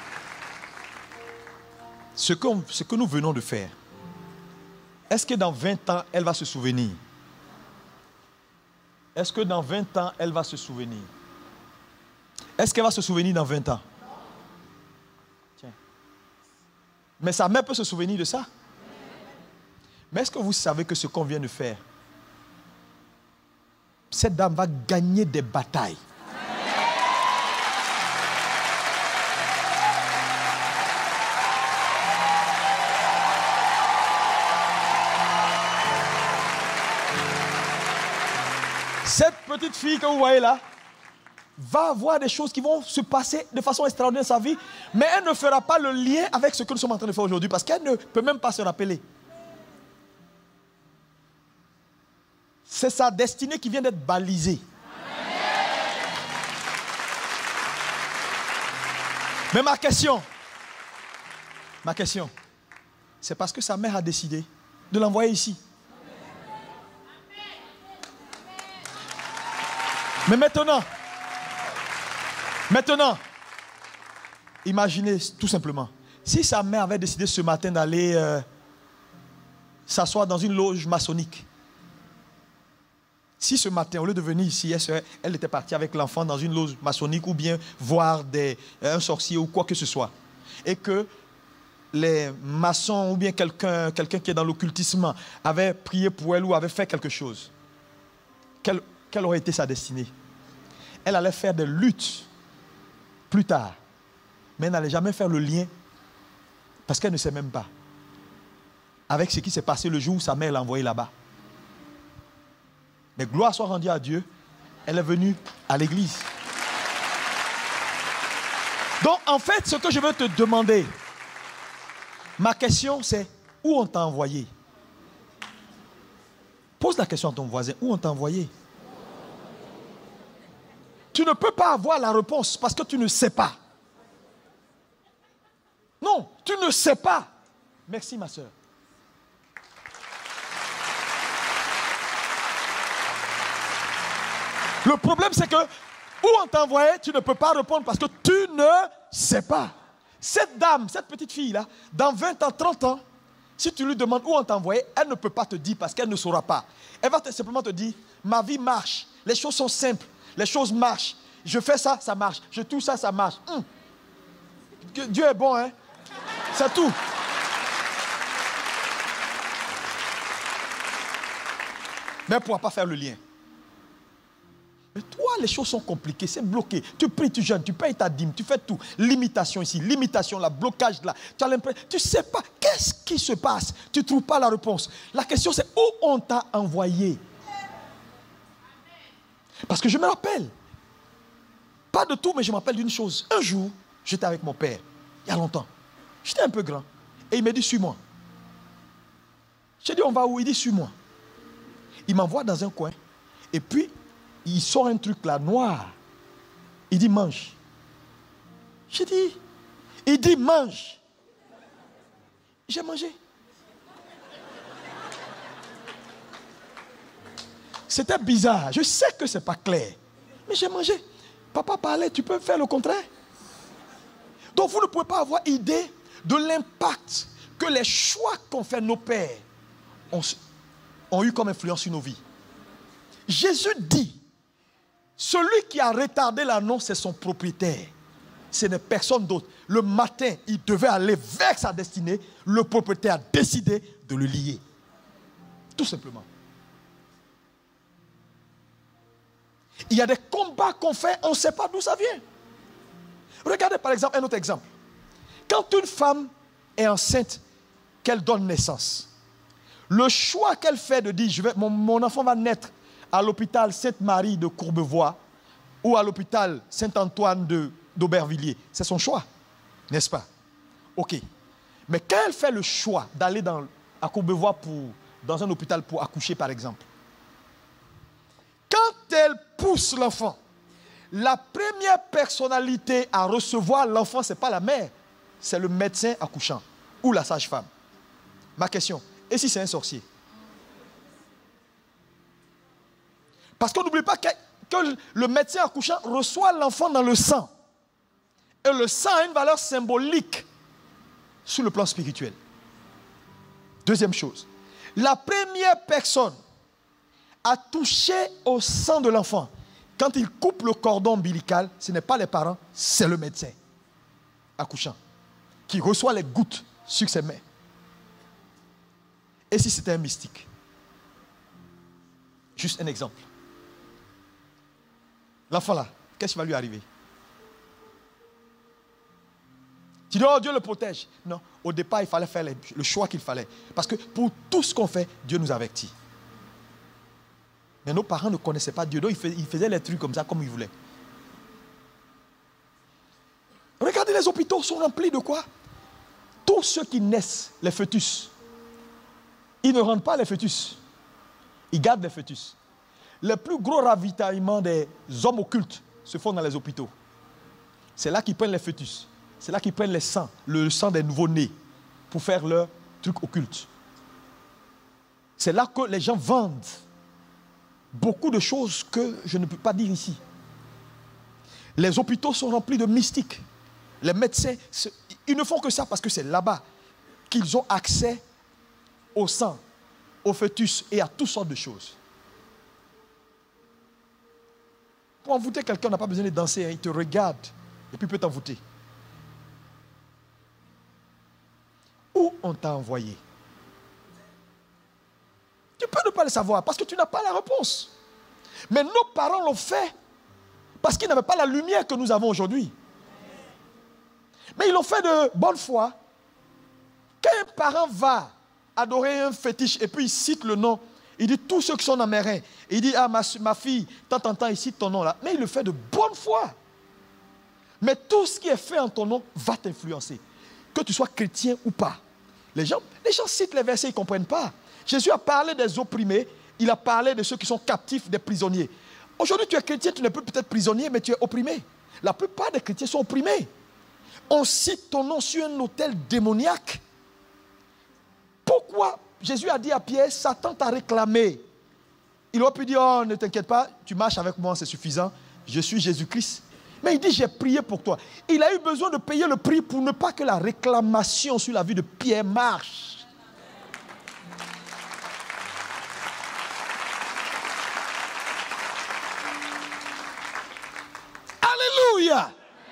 Ce que nous venons de faire, est-ce que dans 20 ans, elle va se souvenir? Est-ce que dans 20 ans, elle va se souvenir? Est-ce qu'elle va se souvenir dans 20 ans? Tiens. Mais sa mère peut se souvenir de ça? Mais est-ce que vous savez que ce qu'on vient de faire, cette dame va gagner des batailles? Cette petite fille que vous voyez là va avoir des choses qui vont se passer de façon extraordinaire dans sa vie, mais elle ne fera pas le lien avec ce que nous sommes en train de faire aujourd'hui parce qu'elle ne peut même pas se rappeler. C'est sa destinée qui vient d'être balisée. Mais ma question, c'est parce que sa mère a décidé de l'envoyer ici. Mais maintenant, imaginez tout simplement, si sa mère avait décidé ce matin d'aller s'asseoir dans une loge maçonnique, si ce matin, au lieu de venir ici, elle était partie avec l'enfant dans une loge maçonnique ou bien voir un sorcier ou quoi que ce soit, et que les maçons ou bien quelqu'un qui est dans l'occultisme avait prié pour elle ou avait fait quelque chose, quelle aurait été sa destinée? Elle allait faire des luttes plus tard, mais elle n'allait jamais faire le lien parce qu'elle ne sait même pas avec ce qui s'est passé le jour où sa mère l'a envoyée là-bas. Mais gloire soit rendue à Dieu, elle est venue à l'église. Donc en fait, ce que je veux te demander, ma question c'est, où on t'a envoyé? Pose la question à ton voisin, où on t'a envoyé? Tu ne peux pas avoir la réponse parce que tu ne sais pas. Non, tu ne sais pas. Merci ma soeur. Le problème c'est que où on t'a envoyé, tu ne peux pas répondre parce que tu ne sais pas. Cette dame, cette petite fille là, dans 20 ans, 30 ans, si tu lui demandes où on t'a envoyé, elle ne peut pas te dire parce qu'elle ne saura pas. Elle va simplement te dire, ma vie marche, les choses sont simples. Les choses marchent. Je fais ça, ça marche. Je touche ça, ça marche. Dieu est bon, hein? C'est tout. Mais elle ne pourra pas faire le lien. Mais toi, les choses sont compliquées, c'est bloqué. Tu pries, tu jeûnes, tu payes ta dîme, tu fais tout. Limitation ici, limitation là, blocage là. Tu as l'impression, tu ne sais pas qu'est-ce qui se passe. Tu ne trouves pas la réponse. La question c'est où on t'a envoyé. Parce que je me rappelle, pas de tout, mais je me rappelle d'une chose. Un jour, j'étais avec mon père, il y a longtemps. J'étais un peu grand. Et il m'a dit, suis-moi. J'ai dit, on va où? Il dit, suis-moi. Il m'envoie dans un coin. Et puis, il sort un truc là, noir. Il dit, mange. J'ai dit, il dit, mange. J'ai mangé. C'était bizarre. Je sais que ce n'est pas clair. Mais j'ai mangé. Papa parlait, tu peux faire le contraire. Donc vous ne pouvez pas avoir idée de l'impact que les choix qu'ont fait nos pères ont eu comme influence sur nos vies. Jésus dit, celui qui a retardé l'annonce, c'est son propriétaire. Ce n'est personne d'autre. Le matin, il devait aller vers sa destinée. Le propriétaire a décidé de le lier. Tout simplement. Il y a des combats qu'on fait, on ne sait pas d'où ça vient. Regardez par exemple un autre exemple. Quand une femme est enceinte, qu'elle donne naissance, le choix qu'elle fait de dire, mon enfant va naître à l'hôpital Sainte-Marie de Courbevoie, ou à l'hôpital Saint-Antoine d'Aubervilliers. C'est son choix, n'est-ce pas? Ok. Mais quand elle fait le choix d'aller à Courbevoie dans un hôpital pour accoucher, par exemple, quand elle pousse l'enfant, la première personnalité à recevoir l'enfant, ce n'est pas la mère, c'est le médecin accouchant ou la sage-femme. Ma question, et si c'est un sorcier? Parce qu'on n'oublie pas que le médecin accouchant reçoit l'enfant dans le sang. Et le sang a une valeur symbolique sur le plan spirituel. Deuxième chose, la première personne à toucher au sang de l'enfant, quand il coupe le cordon ombilical, ce n'est pas les parents, c'est le médecin accouchant qui reçoit les gouttes sur ses mains. Et si c'était un mystique? Juste un exemple. L'enfant là, qu'est-ce qui va lui arriver? Tu dis, oh, Dieu le protège. Non, au départ, il fallait faire le choix qu'il fallait. Parce que pour tout ce qu'on fait, Dieu nous avertit. Mais nos parents ne connaissaient pas Dieu, donc ils faisaient les trucs comme ça, comme ils voulaient. Regardez, les hôpitaux sont remplis de quoi? Tous ceux qui naissent, les fœtus, ils ne rendent pas les fœtus. Ils gardent les fœtus. Les plus gros ravitaillements des hommes occultes se font dans les hôpitaux. C'est là qu'ils prennent les fœtus. C'est là qu'ils prennent le sang des nouveau-nés pour faire leurs trucs occultes. C'est là que les gens vendent beaucoup de choses que je ne peux pas dire ici. Les hôpitaux sont remplis de mystiques. Les médecins, ils ne font que ça parce que c'est là-bas qu'ils ont accès au sang, au fœtus et à toutes sortes de choses. Pour envoûter quelqu'un, on n'a pas besoin de danser, hein. Il te regarde et puis il peut t'envoûter. Où on t'a envoyé? Tu peux ne pas le savoir parce que tu n'as pas la réponse. Mais nos parents l'ont fait parce qu'ils n'avaient pas la lumière que nous avons aujourd'hui. Mais ils l'ont fait de bonne foi. Quand un parent va adorer un fétiche et puis il cite le nom, il dit tous ceux qui sont dans mes reins. Il dit, ah ma fille, tant, il cite ton nom là. Mais il le fait de bonne foi. Mais tout ce qui est fait en ton nom va t'influencer. Que tu sois chrétien ou pas. Les gens citent les versets, ils ne comprennent pas. Jésus a parlé des opprimés, il a parlé de ceux qui sont captifs, des prisonniers. Aujourd'hui, tu es chrétien, tu n'es plus peut-être prisonnier, mais tu es opprimé. La plupart des chrétiens sont opprimés. On cite ton nom sur un autel démoniaque. Pourquoi Jésus a dit à Pierre, Satan t'a réclamé? Il aurait pu dire, oh, ne t'inquiète pas, tu marches avec moi, c'est suffisant. Je suis Jésus-Christ. Mais il dit, j'ai prié pour toi. Il a eu besoin de payer le prix pour ne pas que la réclamation sur la vie de Pierre marche. Alléluia.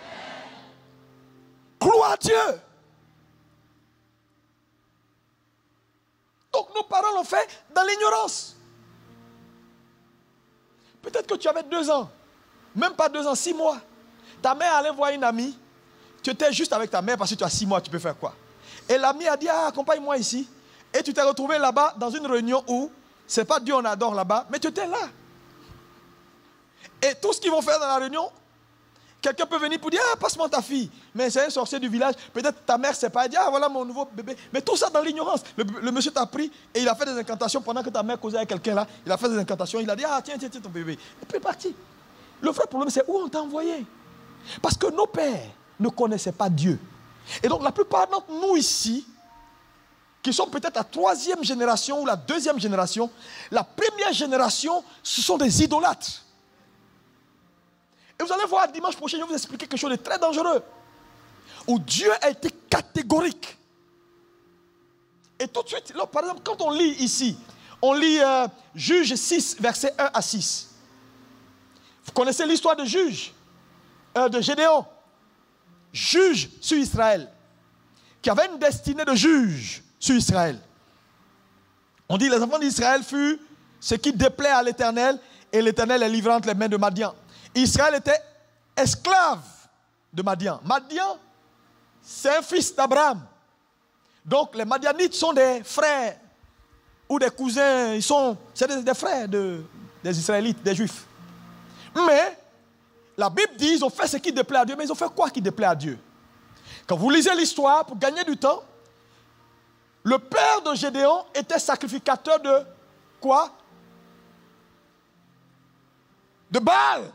Gloire à Dieu. Donc nos parents l'ont fait dans l'ignorance. Peut-être que tu avais 2 ans, même pas 2 ans, 6 mois. Ta mère allait voir une amie. Tu étais juste avec ta mère parce que tu as 6 mois, tu peux faire quoi? Et l'amie a dit, ah, accompagne-moi ici. Et tu t'es retrouvé là-bas dans une réunion où, c'est pas Dieu on adore là-bas, mais tu étais là. Et tout ce qu'ils vont faire dans la réunion, quelqu'un peut venir pour dire, ah, passe-moi ta fille. Mais c'est un sorcier du village. Peut-être ta mère ne sait pas. Elle dit, ah, voilà mon nouveau bébé. Mais tout ça dans l'ignorance. Le monsieur t'a pris et il a fait des incantations pendant que ta mère causait avec quelqu'un là. Il a fait des incantations. Il a dit, ah, tiens, ton bébé. Et puis il est parti. Le vrai problème, c'est où on t'a envoyé. Parce que nos pères ne connaissaient pas Dieu. Et donc la plupart d'entre nous ici, qui sont peut-être la 3e génération ou la 2e génération, la première génération, ce sont des idolâtres. Et vous allez voir dimanche prochain, je vais vous expliquer quelque chose de très dangereux. Où Dieu a été catégorique. Et tout de suite, là, par exemple, quand on lit ici, on lit Juge 6, versets 1 à 6. Vous connaissez l'histoire de Juge, de Gédéon, juge sur Israël, qui avait une destinée de juge sur Israël. On dit les enfants d'Israël furent ce qui déplaît à l'Éternel, et l'Éternel les livra entre les mains de Madian. Israël était esclave de Madian. Madian, c'est un fils d'Abraham. Donc les Madianites sont des frères ou des cousins, c'est des frères des Israélites, des Juifs. Mais la Bible dit ils ont fait ce qui déplaît à Dieu, mais ils ont fait quoi qui déplaît à Dieu? Quand vous lisez l'histoire, pour gagner du temps, le père de Gédéon était sacrificateur de quoi? De Baal.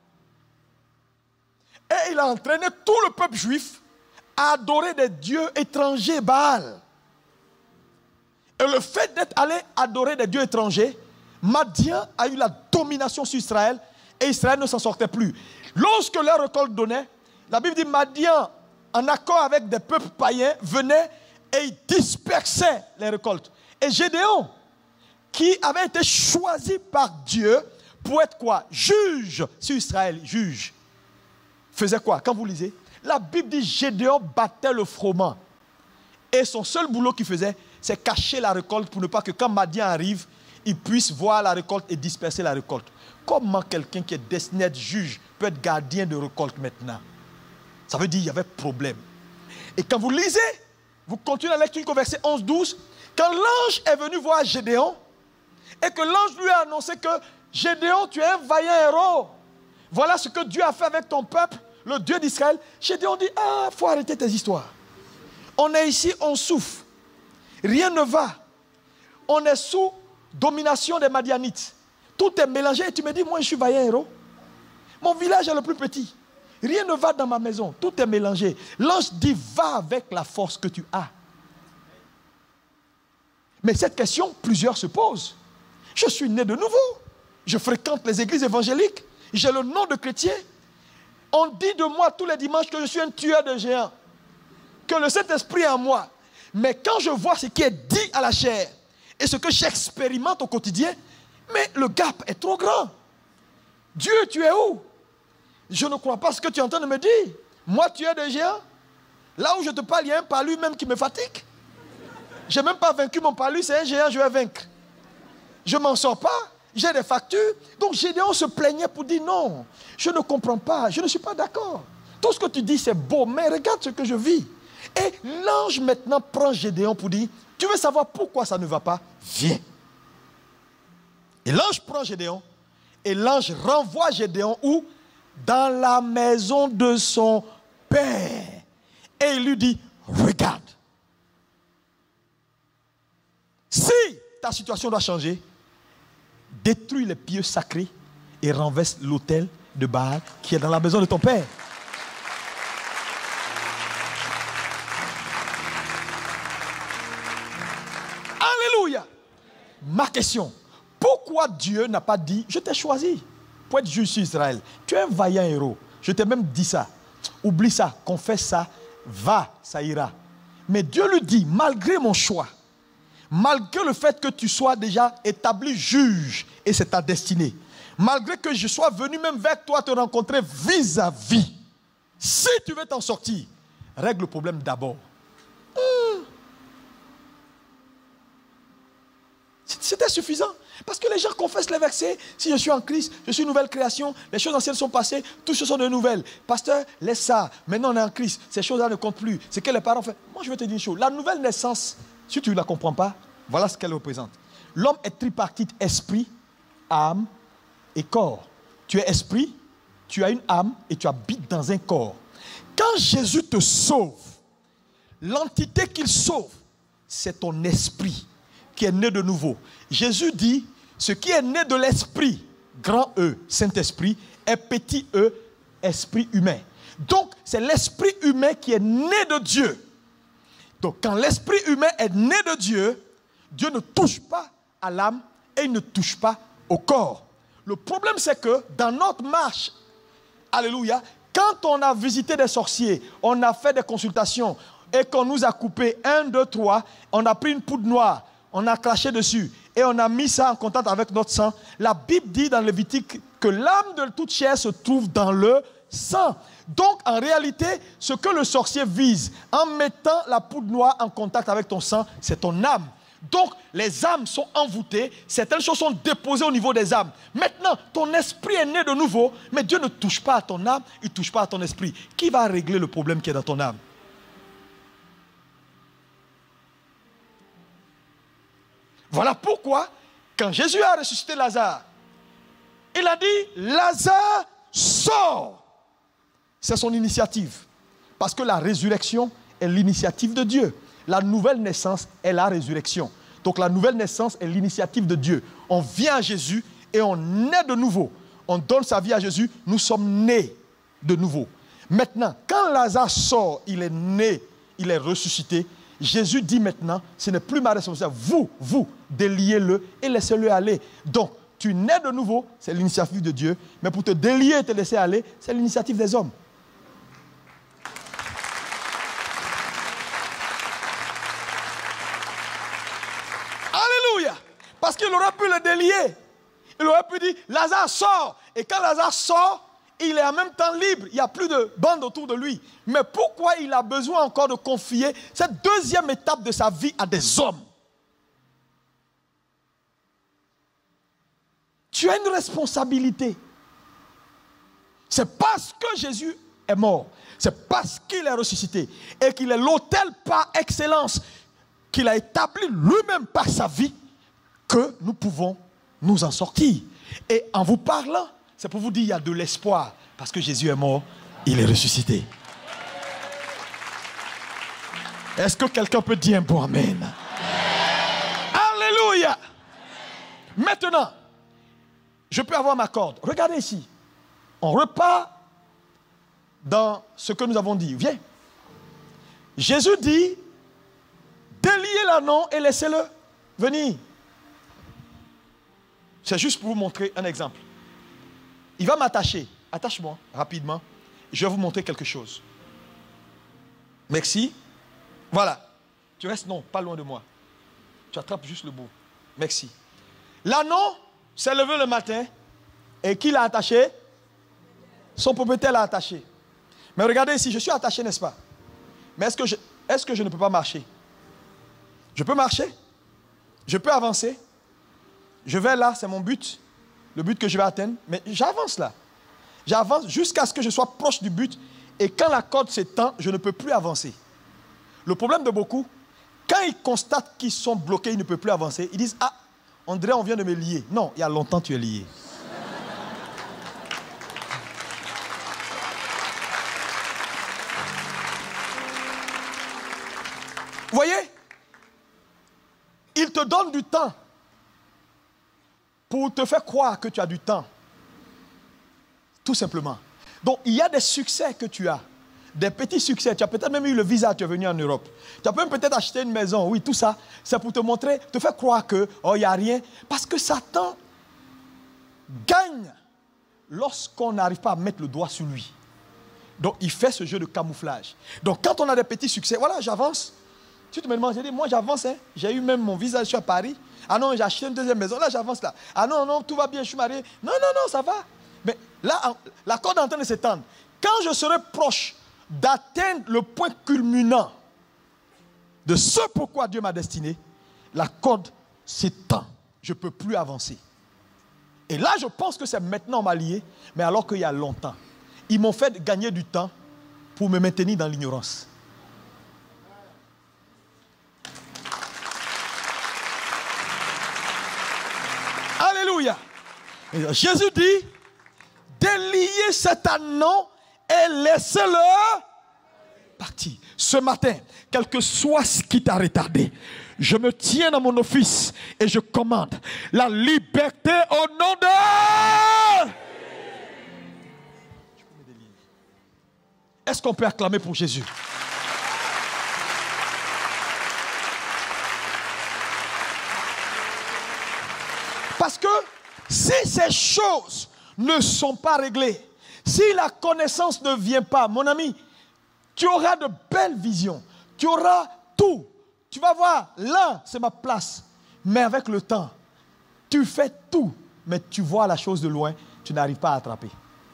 Et il a entraîné tout le peuple juif à adorer des dieux étrangers Baal. Et le fait d'être allé adorer des dieux étrangers, Madian a eu la domination sur Israël et Israël ne s'en sortait plus. Lorsque leur récolte donnait, la Bible dit Madian, en accord avec des peuples païens, venait et il dispersait les récoltes. Et Gédéon, qui avait été choisi par Dieu pour être quoi? Juge sur Israël, juge. Faisait quoi? Quand vous lisez, la Bible dit Gédéon battait le froment. Et son seul boulot qu'il faisait, c'est cacher la récolte pour ne pas que quand Madian arrive, il puisse voir la récolte et disperser la récolte. Comment quelqu'un qui est destiné à être juge peut être gardien de récolte maintenant? Ça veut dire qu'il y avait problème. Et quand vous lisez, vous continuez la lecture au verset 11-12, quand l'ange est venu voir Gédéon, et que l'ange lui a annoncé que Gédéon, tu es un vaillant héros. Voilà ce que Dieu a fait avec ton peuple, le Dieu d'Israël. Gédéon dit, ah, il faut arrêter tes histoires. On est ici, on souffre. Rien ne va. On est sous domination des Madianites. Tout est mélangé et tu me dis, moi je suis vaillant héros. Mon village est le plus petit. Rien ne va dans ma maison. Tout est mélangé. L'ange dit, va avec la force que tu as. Mais cette question, plusieurs se posent. Je suis né de nouveau. Je fréquente les églises évangéliques. J'ai le nom de chrétien. On dit de moi tous les dimanches que je suis un tueur de géants. Que le Saint-Esprit est en moi. Mais quand je vois ce qui est dit à la chair et ce que j'expérimente au quotidien, mais le gap est trop grand. Dieu, tu es où? Je ne crois pas ce que tu es en train de me dire. Moi, tueur de géants, là où je te parle, il y a un palu même qui me fatigue. Je n'ai même pas vaincu mon palu, c'est un géant, je vais vaincre. Je ne m'en sors pas, j'ai des factures. Donc Gédéon se plaignait pour dire non, je ne comprends pas, je ne suis pas d'accord. Tout ce que tu dis c'est beau, mais regarde ce que je vis. Et l'ange maintenant prend Gédéon pour dire, tu veux savoir pourquoi ça ne va pas? Viens. Et l'ange prend Gédéon, et l'ange renvoie Gédéon où? Dans la maison de son père. Et il lui dit, regarde. Si ta situation doit changer, détruis les pieux sacrés et renverse l'autel de Baal qui est dans la maison de ton père. Alléluia. Ma question, pourquoi Dieu n'a pas dit, je t'ai choisi pour être juge sur Israël. Tu es un vaillant héros. Je t'ai même dit ça. Oublie ça, confesse ça, va, ça ira. Mais Dieu lui dit, malgré mon choix, malgré le fait que tu sois déjà établi juge, et c'est ta destinée, malgré que je sois venu même vers toi te rencontrer vis-à-vis, si tu veux t'en sortir, règle le problème d'abord. C'était suffisant. Parce que les gens confessent les versets. Si je suis en Christ, je suis une nouvelle création. Les choses anciennes sont passées. Toutes choses sont de nouvelles. Pasteur, laisse ça. Maintenant on est en Christ. Ces choses-là ne comptent plus. C'est que les parents font. Moi je vais te dire une chose. La nouvelle naissance, si tu ne la comprends pas, voilà ce qu'elle représente. L'homme est tripartite, esprit, âme et corps. Tu es esprit, tu as une âme et tu habites dans un corps. Quand Jésus te sauve, l'entité qu'il sauve, c'est ton esprit qui est né de nouveau. Jésus dit, ce qui est né de l'esprit, grand E, Saint-Esprit, et petit E, esprit humain. Donc, c'est l'esprit humain qui est né de Dieu. Donc, quand l'esprit humain est né de Dieu, Dieu ne touche pas à l'âme et il ne touche pas au corps. Le problème, c'est que dans notre marche, alléluia, quand on a visité des sorciers, on a fait des consultations et qu'on nous a coupé 1, 2, 3, on a pris une poudre noire, on a craché dessus et on a mis ça en contact avec notre sang. La Bible dit dans Lévitique que l'âme de toute chair se trouve dans le sang. Donc, en réalité, ce que le sorcier vise en mettant la poudre noire en contact avec ton sang, c'est ton âme. Donc, les âmes sont envoûtées, certaines choses sont déposées au niveau des âmes. Maintenant, ton esprit est né de nouveau, mais Dieu ne touche pas à ton âme, il ne touche pas à ton esprit. Qui va régler le problème qui est dans ton âme? Voilà pourquoi, quand Jésus a ressuscité Lazare, il a dit, Lazare, sors. C'est son initiative. Parce que la résurrection est l'initiative de Dieu. La nouvelle naissance est la résurrection. Donc la nouvelle naissance est l'initiative de Dieu. On vient à Jésus et on naît de nouveau. On donne sa vie à Jésus, nous sommes nés de nouveau. Maintenant, quand Lazare sort, il est né, il est ressuscité. Jésus dit maintenant, ce n'est plus ma responsabilité. Vous, déliez-le et laissez-le aller. Donc, tu nais de nouveau, c'est l'initiative de Dieu. Mais pour te délier et te laisser aller, c'est l'initiative des hommes. Alléluia! Parce qu'il aurait pu le délier. Il aurait pu dire, Lazare sort. Et quand Lazare sort, il est en même temps libre. Il n'y a plus de bande autour de lui. Mais pourquoi il a besoin encore de confier cette deuxième étape de sa vie à des hommes? Tu as une responsabilité. C'est parce que Jésus est mort. C'est parce qu'il est ressuscité. Et qu'il est l'autel par excellence. Qu'il a établi lui-même par sa vie. Que nous pouvons nous en sortir. Et en vous parlant, c'est pour vous dire qu'il y a de l'espoir. Parce que Jésus est mort, il est ressuscité. Est-ce que quelqu'un peut dire un bon amen? Alléluia. Maintenant, je peux avoir ma corde. Regardez ici. On repart dans ce que nous avons dit. Viens. Jésus dit, déliez l'anneau et laissez-le venir. C'est juste pour vous montrer un exemple. Il va m'attacher. Attache-moi rapidement. Je vais vous montrer quelque chose. Merci. Voilà. Tu restes, non, pas loin de moi. Tu attrapes juste le bout. Merci. L'anneau s'est levé le matin. Et qui l'a attaché? Son propriétaire l'a attaché. Mais regardez ici, je suis attaché, n'est-ce pas? Mais est-ce que je ne peux pas marcher? Je peux marcher? Je peux avancer? Je vais là, c'est mon but. Le but que je vais atteindre. Mais j'avance là. J'avance jusqu'à ce que je sois proche du but. Et quand la corde s'étend, je ne peux plus avancer. Le problème de beaucoup, quand ils constatent qu'ils sont bloqués, ils ne peuvent plus avancer, ils disent, ah, André, on vient de me lier. Non, il y a longtemps tu es lié. Vous voyez? Il te donne du temps pour te faire croire que tu as du temps. Tout simplement. Donc, il y a des succès que tu as. Des petits succès. Tu as peut-être même eu le visa, tu es venu en Europe. Tu as même peut-être acheté une maison. Oui, tout ça, c'est pour te montrer, te faire croire que, oh, il n'y a rien. Parce que Satan gagne lorsqu'on n'arrive pas à mettre le doigt sur lui. Donc, il fait ce jeu de camouflage. Donc, quand on a des petits succès, voilà, j'avance. Tu te me demandes, j'ai dit, moi j'avance, hein. J'ai eu même mon visa, je suis à Paris. Ah non, j'ai acheté une deuxième maison, là j'avance là. Ah non, non, tout va bien, je suis marié. Non, non, non, ça va. Mais là, la corde est en train de s'étendre. Quand je serai proche d'atteindre le point culminant de ce pourquoi Dieu m'a destiné, la corde s'étend. Je ne peux plus avancer. Et là, je pense que c'est maintenant on m'a lié, mais alors qu'il y a longtemps. Ils m'ont fait gagner du temps pour me maintenir dans l'ignorance. Alléluia. Jésus dit, déliez cet anneau et laissez-le partir. Ce matin, quel que soit ce qui t'a retardé, je me tiens dans mon office et je commande la liberté au nom de... Est-ce qu'on peut acclamer pour Jésus? Parce que si ces choses ne sont pas réglées, si la connaissance ne vient pas, mon ami, tu auras de belles visions, tu auras tout. Tu vas voir, là, c'est ma place. Mais avec le temps, tu fais tout, mais tu vois la chose de loin, tu n'arrives pas à attraper.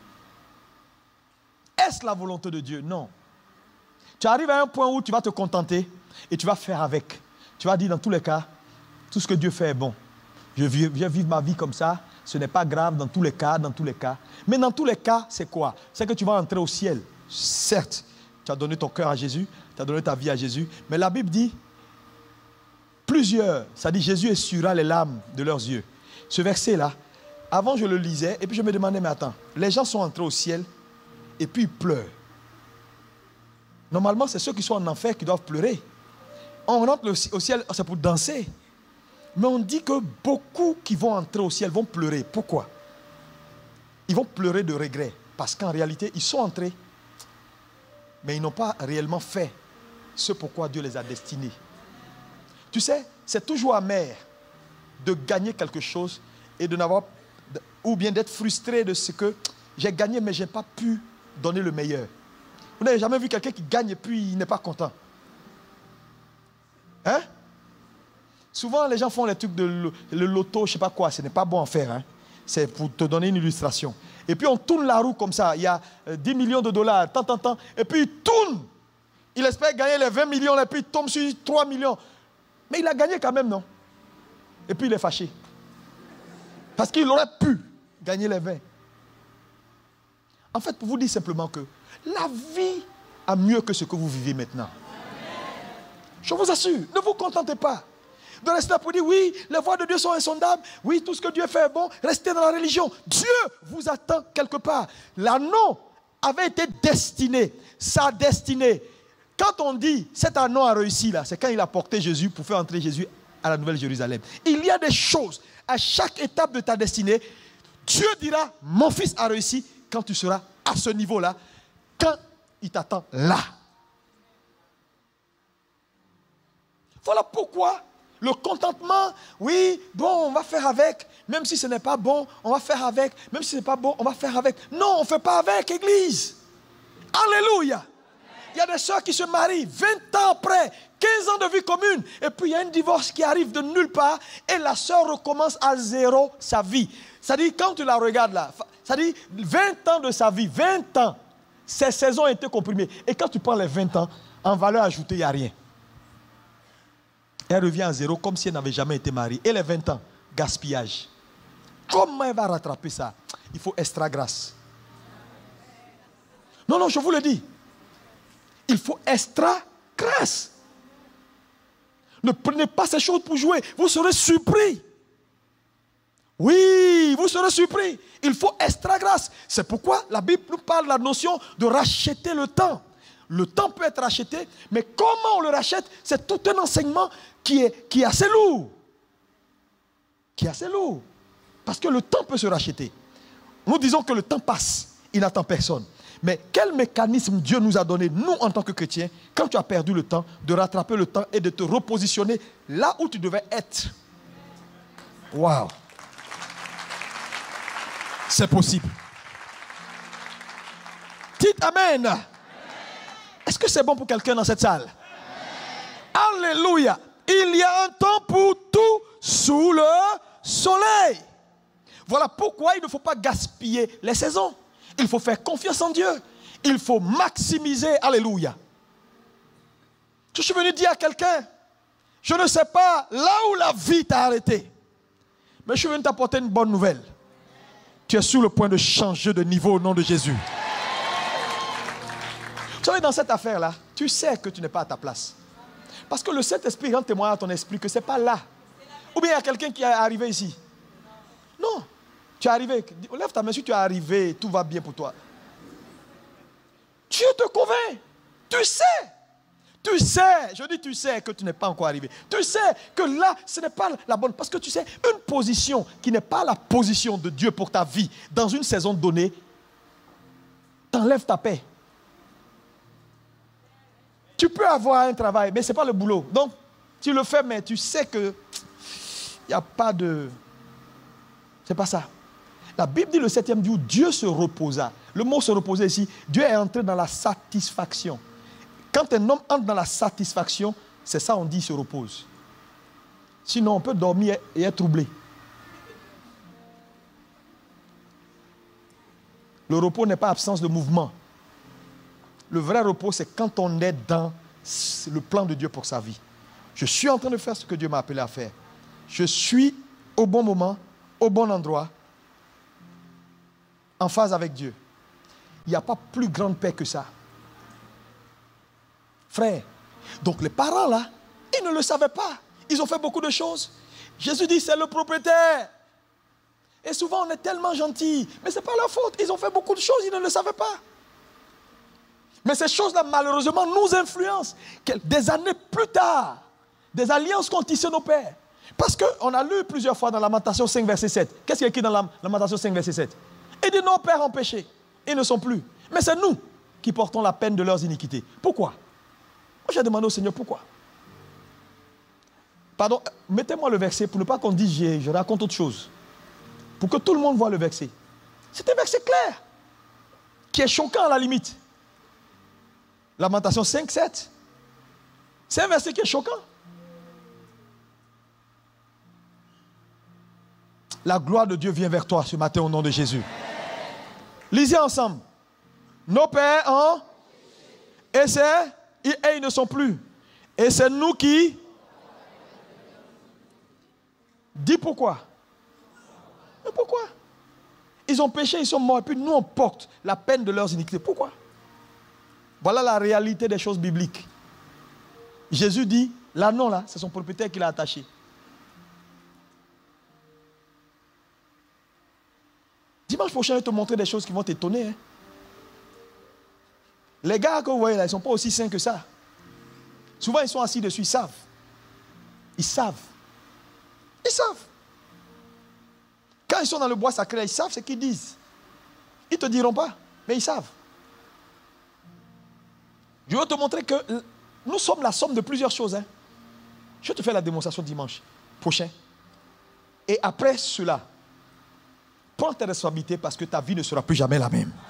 Est-ce la volonté de Dieu? Non. Tu arrives à un point où tu vas te contenter et tu vas faire avec. Tu vas dire dans tous les cas, tout ce que Dieu fait est bon. Je viens vivre ma vie comme ça, ce n'est pas grave dans tous les cas, dans tous les cas. Mais dans tous les cas, c'est quoi? C'est que tu vas entrer au ciel. Certes, tu as donné ton cœur à Jésus, tu as donné ta vie à Jésus, mais la Bible dit, plusieurs, ça dit Jésus essuiera les larmes de leurs yeux. Ce verset-là, Avant, je le lisais et puis je me demandais, mais attends, les gens sont entrés au ciel et puis ils pleurent. Normalement, c'est ceux qui sont en enfer qui doivent pleurer. On rentre au ciel, c'est pour danser. Mais on dit que beaucoup qui vont entrer au ciel vont pleurer. Pourquoi? Ils vont pleurer de regret. Parce qu'en réalité, ils sont entrés. Mais ils n'ont pas réellement fait ce pourquoi Dieu les a destinés. Tu sais, c'est toujours amer de gagner quelque chose et de n'avoir, ou bien d'être frustré de ce que j'ai gagné mais je n'ai pas pu donner le meilleur. Vous n'avez jamais vu quelqu'un qui gagne et puis il n'est pas content? Hein? Souvent les gens font les trucs de le loto, je ne sais pas quoi, ce n'est pas bon à faire. Hein? C'est pour te donner une illustration. Et puis on tourne la roue comme ça, il y a 10 millions de dollars, tant, et puis il tourne. Il espère gagner les 20 millions et puis il tombe sur 3 millions. Mais il a gagné quand même, non? Et puis il est fâché. Parce qu'il aurait pu gagner les 20. En fait, pour vous dire simplement que la vie a mieux que ce que vous vivez maintenant. Je vous assure, ne vous contentez pas de rester là pour dire oui, les voies de Dieu sont insondables, oui, tout ce que Dieu fait est bon, restez dans la religion. Dieu vous attend quelque part. L'anneau avait été destiné, sa destinée. Quand on dit cet anneau a réussi là, c'est quand il a porté Jésus pour faire entrer Jésus à la Nouvelle Jérusalem. Il y a des choses à chaque étape de ta destinée. Dieu dira, mon fils a réussi quand tu seras à ce niveau-là, quand il t'attend là. Voilà pourquoi le contentement, oui, bon, on va faire avec, même si ce n'est pas bon, on va faire avec, même si ce n'est pas bon, on va faire avec. Non, on ne fait pas avec, Église. Alléluia. Il y a des sœurs qui se marient 20 ans après, 15 ans de vie commune, et puis il y a un divorce qui arrive de nulle part, et la sœur recommence à zéro sa vie. C'est-à-dire, quand tu la regardes là, c'est-à-dire 20 ans de sa vie, 20 ans, ses saisons ont été comprimées. Et quand tu prends les 20 ans, en valeur ajoutée, il n'y a rien. Elle revient à zéro comme si elle n'avait jamais été mariée. Et les 20 ans, gaspillage. Comment elle va rattraper ça? Il faut extra grâce. Non, non, je vous le dis. Il faut extra grâce. Ne prenez pas ces choses pour jouer. Vous serez surpris. Oui, vous serez surpris. Il faut extra grâce. C'est pourquoi la Bible nous parle de la notion de racheter le temps. Le temps peut être racheté, mais comment on le rachète? C'est tout un enseignement qui est assez lourd. Qui est assez lourd. Parce que le temps peut se racheter. Nous disons que le temps passe, il n'attend personne. Mais quel mécanisme Dieu nous a donné, nous en tant que chrétiens, quand tu as perdu le temps, de rattraper le temps et de te repositionner là où tu devais être. Waouh! C'est possible. Dites Amen. Amen. Est-ce que c'est bon pour quelqu'un dans cette salle? Amen. Alléluia. Il y a un temps pour tout sous le soleil. Voilà pourquoi il ne faut pas gaspiller les saisons. Il faut faire confiance en Dieu. Il faut maximiser. Alléluia. Je suis venu dire à quelqu'un, je ne sais pas là où la vie t'a arrêté, mais je suis venu t'apporter une bonne nouvelle. Tu es sur le point de changer de niveau au nom de Jésus. Vous savez, dans cette affaire-là, tu sais que tu n'es pas à ta place. Parce que le Saint-Esprit rend témoin à ton esprit que ce n'est pas là. Ou bien il y a quelqu'un qui est arrivé ici. Non. Tu es arrivé. Lève ta main si tu es arrivé, tout va bien pour toi. Dieu te convainc. Tu sais. Tu sais. Je dis tu sais que tu n'es pas encore arrivé. Tu sais que là, ce n'est pas la bonne. Parce que tu sais, une position qui n'est pas la position de Dieu pour ta vie, dans une saison donnée, t'enlève ta paix. Tu peux avoir un travail, mais ce n'est pas le boulot. Donc, tu le fais, mais tu sais que il n'y a pas de... C'est pas ça. La Bible dit le 7e jour, Dieu se reposa. Le mot se reposer ici, Dieu est entré dans la satisfaction. Quand un homme entre dans la satisfaction, c'est ça on dit il se repose. Sinon, on peut dormir et être troublé. Le repos n'est pas absence de mouvement. Le vrai repos, c'est quand on est dans le plan de Dieu pour sa vie. Je suis en train de faire ce que Dieu m'a appelé à faire. Je suis au bon moment, au bon endroit, en phase avec Dieu. Il n'y a pas plus grande paix que ça. Frère, donc les parents là, ils ne le savaient pas. Ils ont fait beaucoup de choses. Jésus dit, c'est le propriétaire. Et souvent, on est tellement gentils. Mais ce n'est pas leur faute. Ils ont fait beaucoup de choses, ils ne le savaient pas. Mais ces choses-là, malheureusement, nous influencent. Des années plus tard, des alliances qu'ont tissées nos pères. Parce qu'on a lu plusieurs fois dans Lamentation 5, verset 7. Qu'est-ce qui est écrit dans Lamentation 5, verset 7? Il dit, nos pères ont péché. Ils ne sont plus. Mais c'est nous qui portons la peine de leurs iniquités. Pourquoi? Moi, j'ai demandé au Seigneur, pourquoi? Pardon, mettez-moi le verset pour ne pas qu'on dise, je raconte autre chose. Pour que tout le monde voit le verset. C'est un verset clair, qui est choquant à la limite. Lamentation 5, 7. C'est un verset qui est choquant. La gloire de Dieu vient vers toi ce matin au nom de Jésus. Lisez ensemble. Nos pères ont, et ils ne sont plus. Et c'est nous qui. Dis pourquoi. Mais pourquoi? Ils ont péché, ils sont morts, et puis nous on porte la peine de leurs iniquités. Pourquoi? Voilà la réalité des choses bibliques. Jésus dit, l'anneau là, c'est son propriétaire qui l'a attaché. Dimanche prochain, je vais te montrer des choses qui vont t'étonner. Hein. Les gars que vous voyez là, ils ne sont pas aussi sains que ça. Souvent, ils sont assis dessus, ils savent. Ils savent. Ils savent. Quand ils sont dans le bois sacré, ils savent ce qu'ils disent. Ils ne te diront pas, mais ils savent. Je vais te montrer que nous sommes la somme de plusieurs choses. Hein. Je vais te faire la démonstration dimanche prochain. Et après cela, prends tes responsabilités parce que ta vie ne sera plus jamais la même.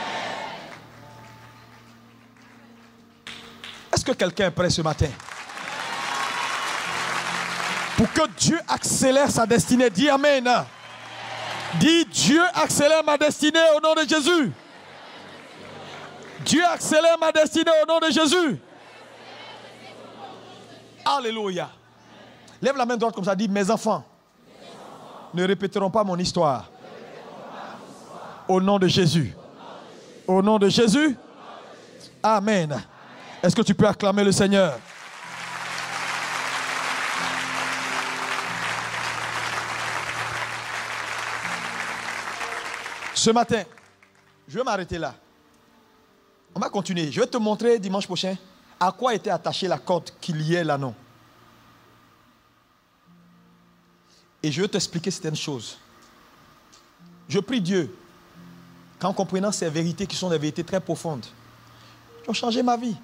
Est-ce que quelqu'un est prêt ce matin? Pour que Dieu accélère sa destinée, dis Amen. Dis Dieu accélère ma destinée au nom de Jésus. Dieu accélère ma destinée au nom de Jésus. Alléluia. Lève la main droite comme ça, dis mes enfants ne répéteront pas mon histoire. Au nom de Jésus. Au nom de Jésus. Amen. Est-ce que tu peux acclamer le Seigneur? Ce matin, je vais m'arrêter là. On va continuer. Je vais te montrer dimanche prochain à quoi était attachée la corde qui liait l'anneau. Et je vais t'expliquer certaines choses. Je prie Dieu qu'en comprenant ces vérités qui sont des vérités très profondes, qui ont changé ma vie.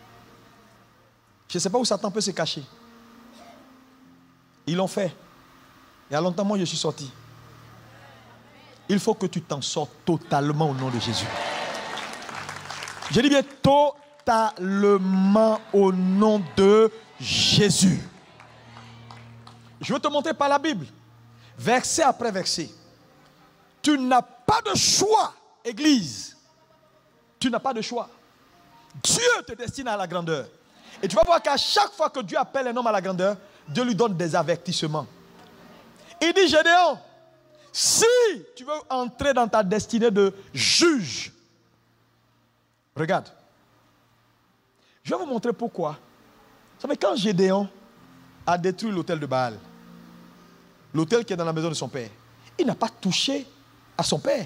Je ne sais pas où Satan peut se cacher. Ils l'ont fait. Il y a longtemps, moi, je suis sorti. Il faut que tu t'en sortes totalement au nom de Jésus. Je dis bien totalement au nom de Jésus. Je veux te montrer par la Bible, verset après verset. Tu n'as pas de choix, Église. Tu n'as pas de choix. Dieu te destine à la grandeur. Et tu vas voir qu'à chaque fois que Dieu appelle un homme à la grandeur, Dieu lui donne des avertissements. Il dit, Gédéon, si tu veux entrer dans ta destinée de juge, regarde. Je vais vous montrer pourquoi. Vous savez, quand Gédéon a détruit l'autel de Baal, l'autel qui est dans la maison de son père, il n'a pas touché à son père.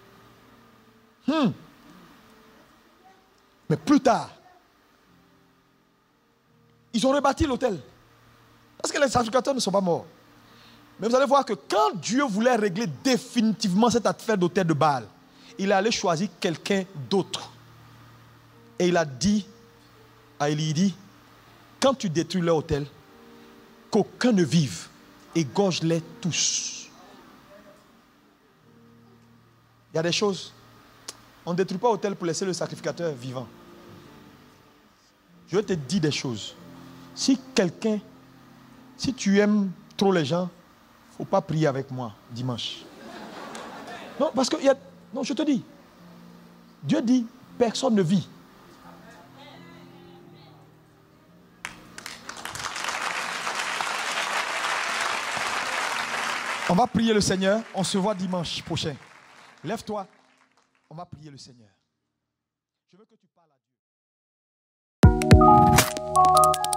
Mais plus tard, ils ont rebâti l'autel. Parce que les sacrificateurs ne sont pas morts. Mais vous allez voir que quand Dieu voulait régler définitivement cette affaire d'autel de Baal, il allait choisir quelqu'un d'autre. Et il a dit à Élie, il dit, quand tu détruis leur autel, qu'aucun ne vive, égorge-les tous. Il y a des choses, on ne détruit pas l'autel pour laisser le sacrificateur vivant. Je te dis des choses. Si tu aimes trop les gens, il ne faut pas prier avec moi dimanche. Non, parce que, non, je te dis, Dieu dit, personne ne vit. On va prier le Seigneur. On se voit dimanche prochain. Lève-toi. On va prier le Seigneur. Je veux que tu parles à Dieu.